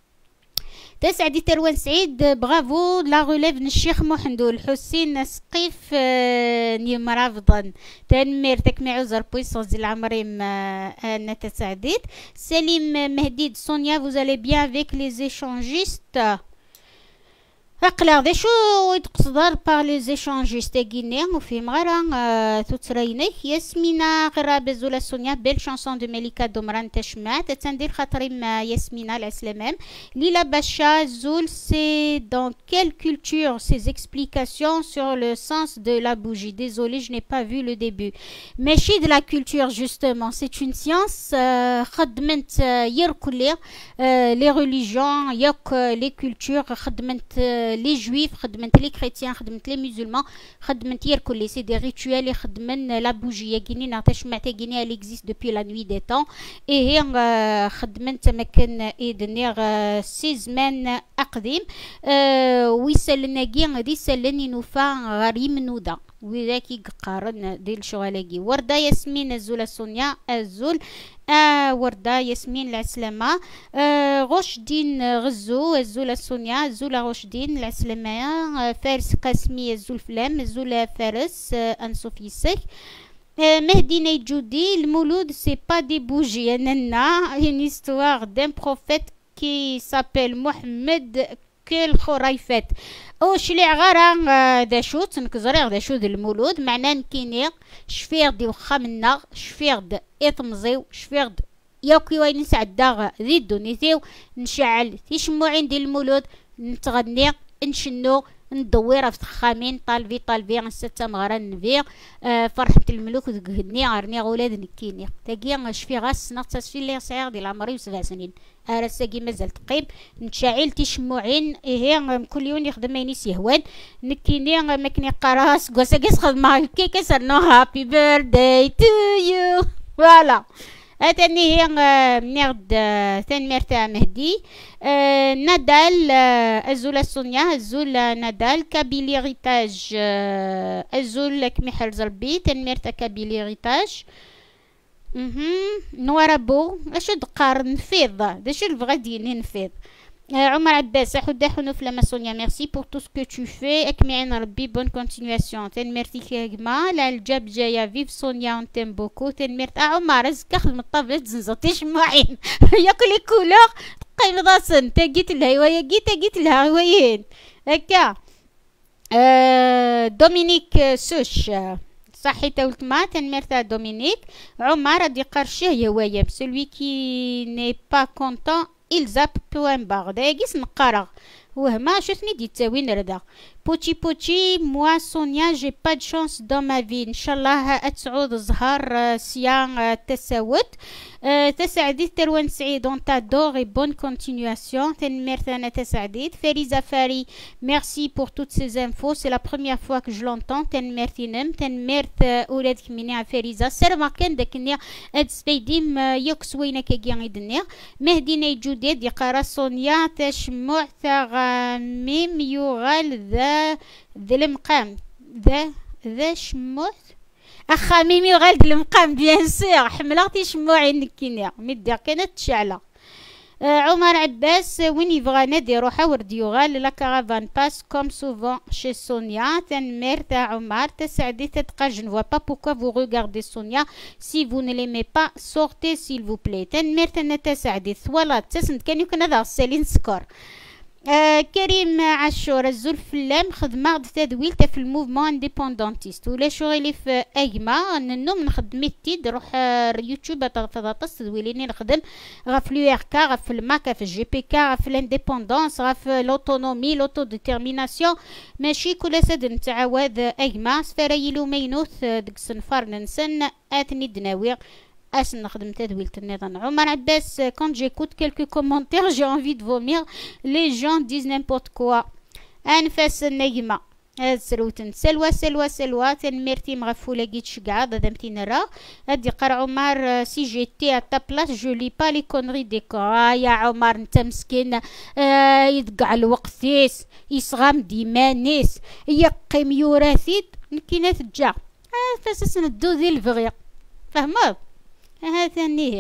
تسعدي تروان سعيد برافو لا غوليف الشيخ محمد الحسين سقيف آه نيمرافضن تنمير تكمي عذر بويسونس ديال العمري انا تسعديت سليم مهديد سونيا فوزالي بيان افيك لي زيشونجيست اقلع ذا شو يتقصدر باغ لي زيشونجيست غينيا وفي مغارا توترينيك ياسمينة غرابة زولا سونيا بيل شانسون دو مليكا دومران تشمات تندير خاطري ما ياسمينة العسلامام ليلا باشا زول سي دون كيل كولتور سيز اكسبليكاسيون سور لو سانس دو لا بوجي ديزولي جو ني با فو لو ديبو ماشي دو لا كولتور جوستومون سي اون سيونس خدمت يركلي لي ريليجيون ياك لي كولتور خدمت لي جويف خدمت لي كريتيان خدمت لي مسلمان خدمت ير كل سي دي ريتوال خدمن لا بوجيه كيني نعطيش معتا كيني elle existe depuis la nuit des temps et هي خدمت مكان ايدنير سي زمان اقديم ويسالنا كي دي سالني نوفا غير منوده وذاك قارن ديال شغلاكي ورده ياسمين الزول سونيا الزول آه ورده ياسمين العسلامه آه غشدين غزو الزول سونيا الزول غشدين العسلامه آه فارس قاسمي الزول فلام الزول فارس آه انصوفي سيك آه مهدي نيجودي المولود سي با دي بوجي اننا une histoire d'un prophète qui s'appelle محمد كل خريفات او شلي غارا دا شو تنكزريغ دا شو د المولود معناه نكيني شفيغ دي وخا منا شفيغ د اطمزيو شفيغ د ياكي وين نسعدا ذي دونيتيو نشعل تيشموعين ديال المولود نتغني نشنو ندويره في تخامين طالبي طالبي نستا مغرا نبي آه فرحة الملوك ذكهني غرني غولاد نكيني تاكي شفي غاس نغتص في اللي صغير ديال عمري سبع سنين ارساكي مازال تقيم نتشاعل تيشموعين هي كل يوم يخدم ينيس يهوان نكيني ماكني قراص كوساكيس خدمه كيكا سرنو هابي بيرثداي تو يو فوالا أتني هي منيرد ثاني مرتا مهدي أه نادال أه الزول سونيا الزول نادال كابيلي ريتاج أه الزول كمحل زربي ثاني مرتا كابيلي ريتاج نوارابو اش دقار نفيض داش البغا ديالي نفيض عمر عباس حدا حنوف لما سونيا ميرسي بور تو سكو تو في اكمي عين ربي بون كونتينياسيون تن ميرتي كاغما لا الجاب جايه فيف سونيا اون تيم بوكو تن ميرت عمر رزق خدم الطابله تزنزطيش معين ياكل لي كولور تقيم ضاسن تا قيت لها هوايه قيت قيت لها هوايين هكا أه دومينيك سوش صحي تاولت ما تنمرتا دومينيك عمر رادي قرشه هوايه سلوي كي ني با كونطون il zappe point barre دايقيس نقرا وهما شوفني دي تاوين ردا بوتشي بوتشي موا سونيا جي با دو شانس دون ما في ان شاء الله اتسعود الزهر سيان تساوت تسعديت تروان سعيد اون تادور اي بون كونتينياسيون تنمرت انا تسعديت فريزا فاري ميرسي بور توت سيز انفو سي لا بروميير فوا كو جو لونطون تنمرتينم تنمرت اولادك مني فريزا سير ما كان داك اد سبيديم يوكس وينك كيان يدنيا مهدي نيجودي دي قرا سونيا تشمع تغاميم يغال ذا ذا المقام ذا ذا شموع اخا ميمي غالد المقام بيان سير حملاتي شموعي نكينيا مدير كانت تشعله آه عمر عباس وين يبغى نادي روحه ورد يغال لا كارافان باس كوم سوفون شي سونيا تنمير تاع عمر تسعدي تتقى je ne vois pas pourquoi vous regardez Sonia si vous ne l'aimez pas sortez s'il vous plaît تنمير تنا تسعدي ثوالات تسند كان يمكن هذا سالين سكر آه كريم عاشور الزول فلام خدمة تدويل في الموفمون انديبوندونتيست ولا شغلي في اجما ننوم نخدم التيد روح يوتيوب تغطس تدويليني نخدم غف لو ار كا غف الماكا في الجي بي كا غف الانديبوندونس غف لوتونومي لوتو ديتيرميناسيون ماشي كل سد نتعاود اجما سفرايلو مينوث ديك صنفار ننسن اتني دناوير أسن نخدم تدويلة النظام عمر عباس quand j'écoute quelques commentaires j'ai envie de vomir les gens disent n'importe quoi أنفاس النجمة هاد سروتن سلوى سلوى سلوى تنميرتي مغفولة جيت شقعة ضدمتي نرى هادي قرا عمر سي جيتي أتا بلاس جو لي با لي كونري ديكو آه يا عمر نتا مسكين آه يدقع الوقتيس يصغام ديمانيس يقيم يوراثيد نكينا تجا آه فاساس ندو ذي الفغيق فهمت هذا هي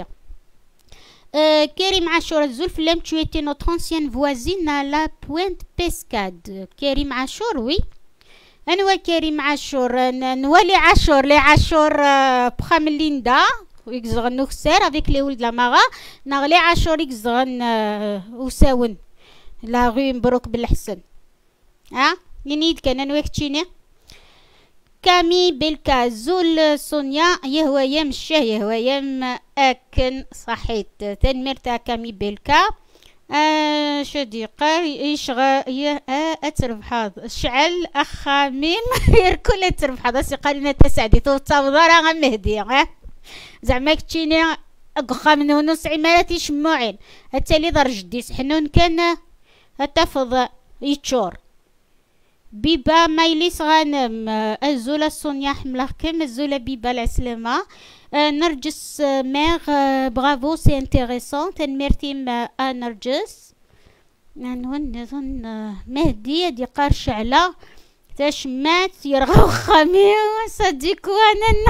euh, كريم عاشور الزول فلام tu étais notre ancienne voisine à la Pointe Pescade كريم عاشور وي أنا كريم عاشور نولي عاشور لي عاشور بخام ليندا ويكزغن نخسر avec les ولد لاماغا نغلي عاشور يكزغن وساون لا غي مبروك بالحسن ها ينيد كان انا وقتيني كامي بالكا زول سونيا يهوى يم الشاه يهوى يم اكن صحيت تنمرتا كامي بالكا آه شديقة يشغى يه آه اتربح هذا شعل اخا ميم يركل اتربح هذا سيقالنا تسعدي توصاوضارا غا مهدي ها زعما كتشيني اقخا من ونص عمالتي شموعين التالي درج ديس حنون كان هتفض يتشور بيبا مايليس غانم الزولة سونيا حملكم الزولة بيبا العسلامة. نرجس ميغ برافو سي انتيريسون تنميرتيم ا نرجس. نون نظن مهدي دي قار شعلة تشمات يرغو خامي صديق وانا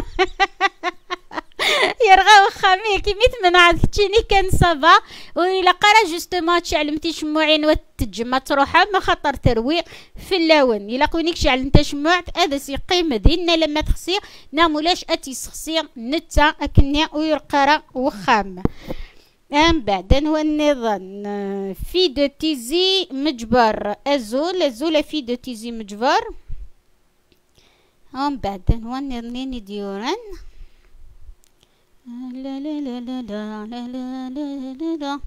يرغو خامي كيميت من عاد كتشيني كان صبا وإلا قرا جوستومون تشعلمتي شموعين وتجمع تروحها ما خطر ترويق في اللون إلا قونيك شعل تشموع هذا سي قيمة دينا لما تخسير نامولاش أتي سخسير نتا أكنيا ويرقرا وخام. من بعد هو النظام في دو تيزي مجبر الزول الزول في دو تيزي مجبر. من بعد هو النظام ديوران لا لا لا لا لا لا لا لا لا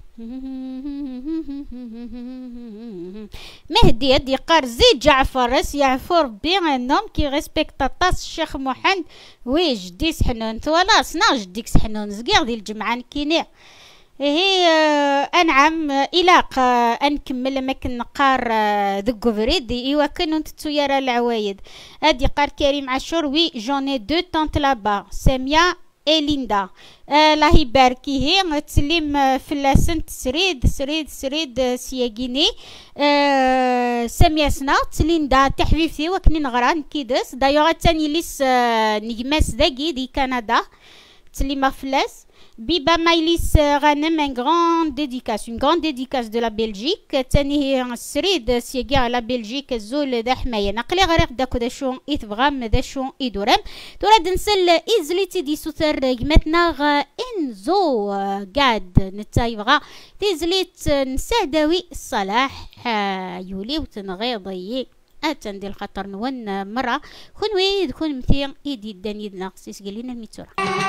مهدي هدي قار زيد جعفر يعفو ربي انهم كي ريسبكت طاس الشيخ محمد وي جدي سحنون ولا صنا جديك سحنون زكير ديال الجمعه كيني هي انعم الاق انكمل ما كنقار ذو فريدي ايوا كانوا نتسير العوايد هادي قار كريم عاشور وي جوني دو طونط لابا ساميه إليندا الله يباركي هي تسليم فلاسن تسريد سريد سريد سياقيني أه سامية سنا تسليندا تحبيبتي وكني نغران كيدس دايوغ تاني ليس نجماس داكي دي كندا تسليم فلاس بيبا مايليس غانم ان غران ديديكاس اون غران ديديكاس دو لا بلجيك تاني هي سريد سياقي على بلجيك الزول دا حماية نقلي غريق داكو دا شون إثبغام دا شون إدورام تورا دنسل إزليتي دي سوثر يمتنا غا إنزو قاد نتايبغا تيزليت نساداوي الصلاح يولي وتنغيضي أتندي الخطر نون مرة خنوي دكون مثير إيدي الداني ناقصيس قلينا الميتورة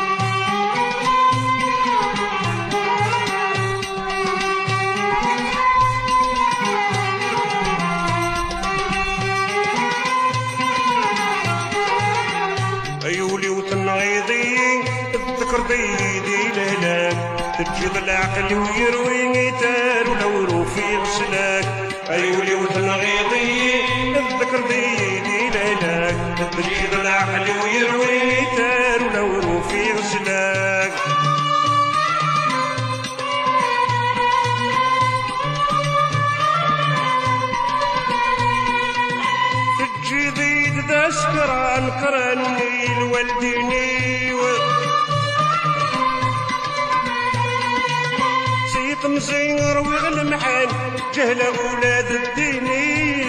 أيولي وتنغيضي الذكر بيدي لهلاك تجيب العقل ويروي غيتار ولو روفي غسلاك أيولي وتنغيضي الذكر بيدي لهلاك تجيب العقل ويروي غيتار ولو روفي غسلاك جديد دسكران كراني الوالديني سيط مزير وغلمحان جهل أولاد الديني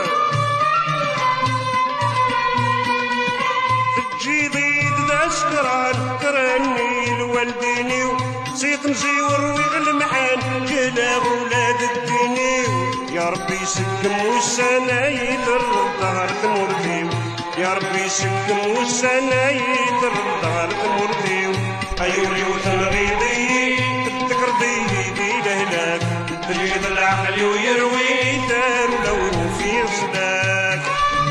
جديد دسكران كراني الوالديني سيط مزير وغلمحان جهل أولاد الديني يا ربي سكم والسنايدر ظهر تمر فيو يا ربي سكم والسنايدر ظهر تمر فيو أيولي وتنغيضي الذكر بيدي لهلاك تجيد العقل ويروي دار ولو في صداك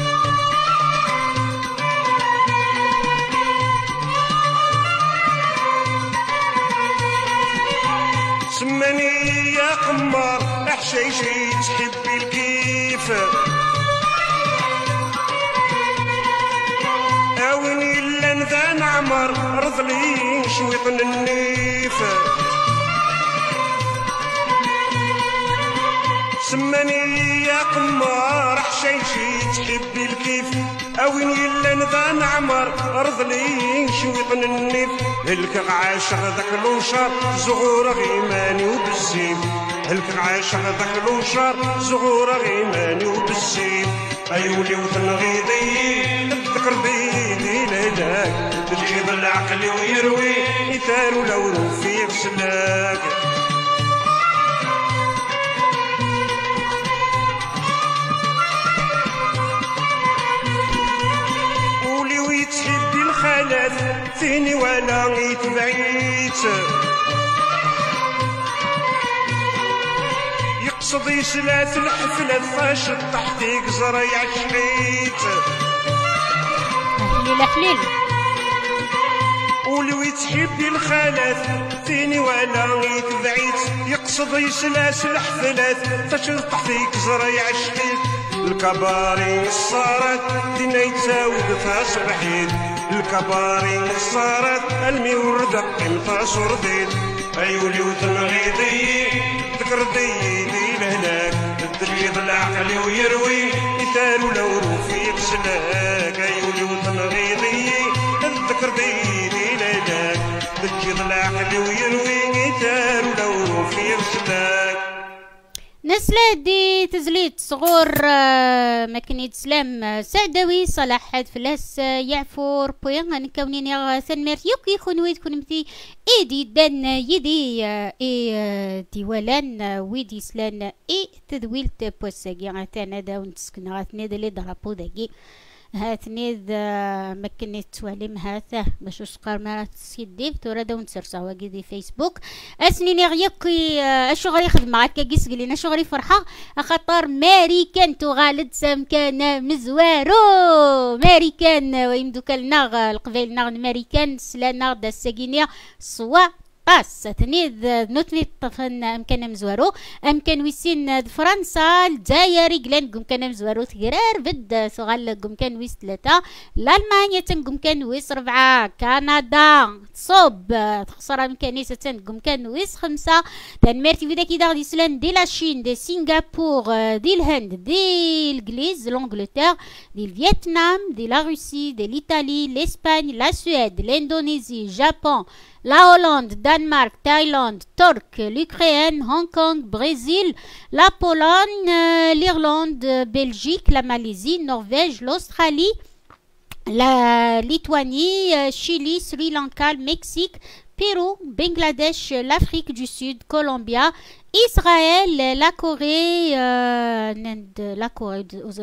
سماني يا قمار احشيشي تحبي الكيف اويني الا نذا نعمر رضلي شويط النيف سماني يا قمار احشيشي تحبي الكيف اويني الا نذا نعمر رضلي شويط النيف هلك عاشق ذاك الوشار زغور غيماني وبالزيف هلك عاشق ذاك الوشار زغور غيماني وبالزيف أيولي وتنغيضي الذكر بيدي لهلاك تجيب العقل ويروي إثار ولو في غسلاك قولي ويتحبي الخالات فيني ولا يتبعيت يقصد يسلات الحفلة فاش تحتيك زريع شحيت حليل حليل قولي ويتحبي الخالات فيني ولا يتبعيت يقصد يسلاس الحفلات فاش تحتيك زريع شحيت الكباري صارت دينا يتساود فاس الحيد الكباري صارت المي وردق انفاس ورديد عيولي وتنغيضي تكردي دي لهناك تدريض العقل ويروي يتالو لو روفي بسلاك عيولي وتنغيضي تكردي دي لهناك تدريض العقل ويروي يتالو لو روفي بسلاك نسلة دي تزليت صغور مكنية سلام سعدوي صلاح حد فلاس يعفور بوين نكونين يا سنمير يوكي خنويت كنمتي ايدي دان يدي اي ديوالان ويدي سلان اي تذويلت بوساقي غاتانا داون تسكن غاتني دلي درابو داقي هاتني ذا مكني تواليم هاته باش وسقار مرات سيدي تورا داون تسرسا واقي فيسبوك اسنيني غيقي اشو غادي يخدم معاك كيس قلينا شو غادي فرحه خاطر ماريكان تغالد سام كان مزوارو ماريكان ويمدو كلنا القبيل ناغ ماريكان سلانا دا الساقينيا سوا باس تنيد نوتني طفن امكان مزوارو امكان ويسين فرنسا الجزائر قلان قم كان مزوارو تقرار بد سغال قم كان ويس ثلاثة الالمانيا تنقم كان ويس ربعة كندا تصوب تخسر امكانيسة تنقم كان ويس خمسة دنمارك بدا كي داغ دي سلان دي لاشين دي سنغافور دي الهند دي الانجليز لونجلتير دي الفيتنام دي لا روسي دي الايطالي لاسباني لا سويد الاندونيسي جابون la Hollande, Danemark, Thaïlande, Turc, l'Ukraine, Hong Kong, Brésil, la Pologne, euh, l'Irlande, Belgique, la Malaisie, Norvège, l'Australie, la Lituanie, euh, Chili, Sri Lanka, le Mexique, Pérou, Bangladesh, l'Afrique du Sud, Colombia, Israël, la Corée, euh, la Corée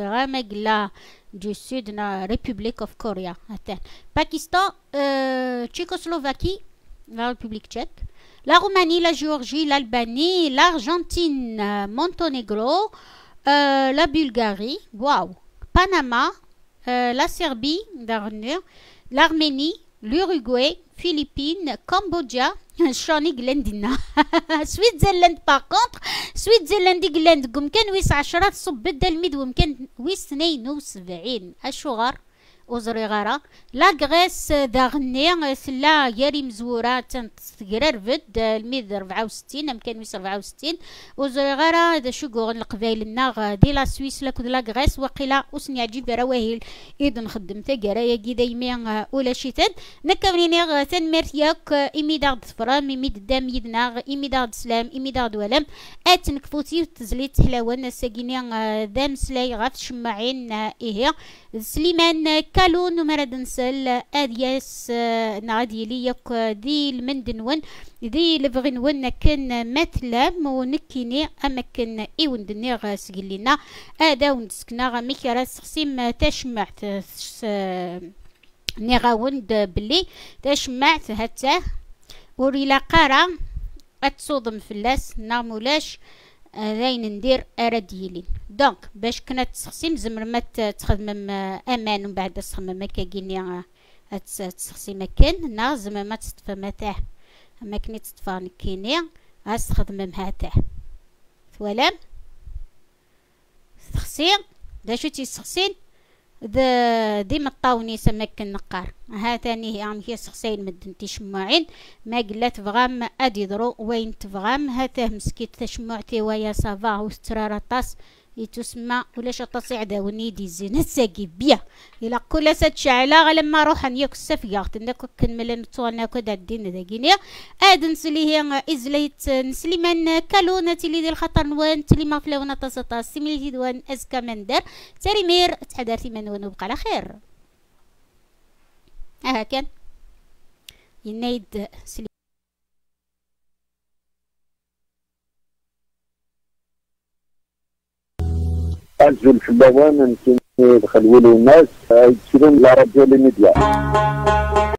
du Sud, la République of Korea, Pakistan, euh, Tchécoslovaquie, la République tchèque, la Roumanie, la Géorgie, l'Albanie, l'Argentine, Monténégro, euh, la Bulgarie, waouh, Panama, euh, la Serbie, l'Arménie, l'Uruguay, Philippines, Cambodge, شوني غلندنا سويتزرلاند باغ سويتزرلاند غلاند ممكن ويس عشرات صب بدا الميد وممكن ويس اثنين وسبعين الشغار وزريغارة لا غريس دا غني سلا ياري مزورة تنتقرر فد الميد ربعة وستين ممكن ويس ربعة وستين وزريغارة دا شوكو القبايل الناغ دي لا سويس لك لا غريس وقيلا وسني عجيب رواهيل إذا نخدم تقرا يجي دايما ولا شيتان نكمريني تنمرت ياك إمي داغ فرام إمي دام يدناغ إمي داغ سلام إمي داغ ولم أتنك فوتي تزليت حلاوان ساقيني دام سلاي غاف شماعين إيه سليمان كالون ومرد نسل أدياس نعدي ليك دي المندنون دي لبغنون كن مثلام ونكيني أمكن إيون دنيغ سجلنا أدا ونسكنا ميكرا سخسيم تشمعت نغاوند بلي تشمعت هتا وريلا قارا أتصودم فلاس نامولاش راين ندير أراديلين دونك باش كنا تسخسيم زمر ما تخدم امان ومن بعد تخمم هكا كيني تسخسي مكان نا زمر ما تستفى متاه اما كني تستفى كيني غتخدم مهاته فوالا تسخسي دا شو تيسخسين ديما الطاوني سمك النقار ها ثاني هي عم هي سخسين مدن تشمعين ما قلت فغام ادي درو وين تفغام هاته مسكيت تشمعتي ويا صافا وسترارا طاس يتسمى ولا شطاسي عداوني دي زينة ساقي بيا إلا كل سات شعلا لما روح نيك السفياغت انك كنمل نتوانا كدا الدين داقينيا ادن سلي هي ازليت نسليمان كالونة تلي دي الخطر نوان تلي ما فلونا تصطا سيميلي دوان ازكا مندر تريمير تحدارتي من ونبقى على خير اها كان ينايد سلي أنزل في اللوان يمكن يدخلوا له الناس يكتبون لا راديو لي ميديا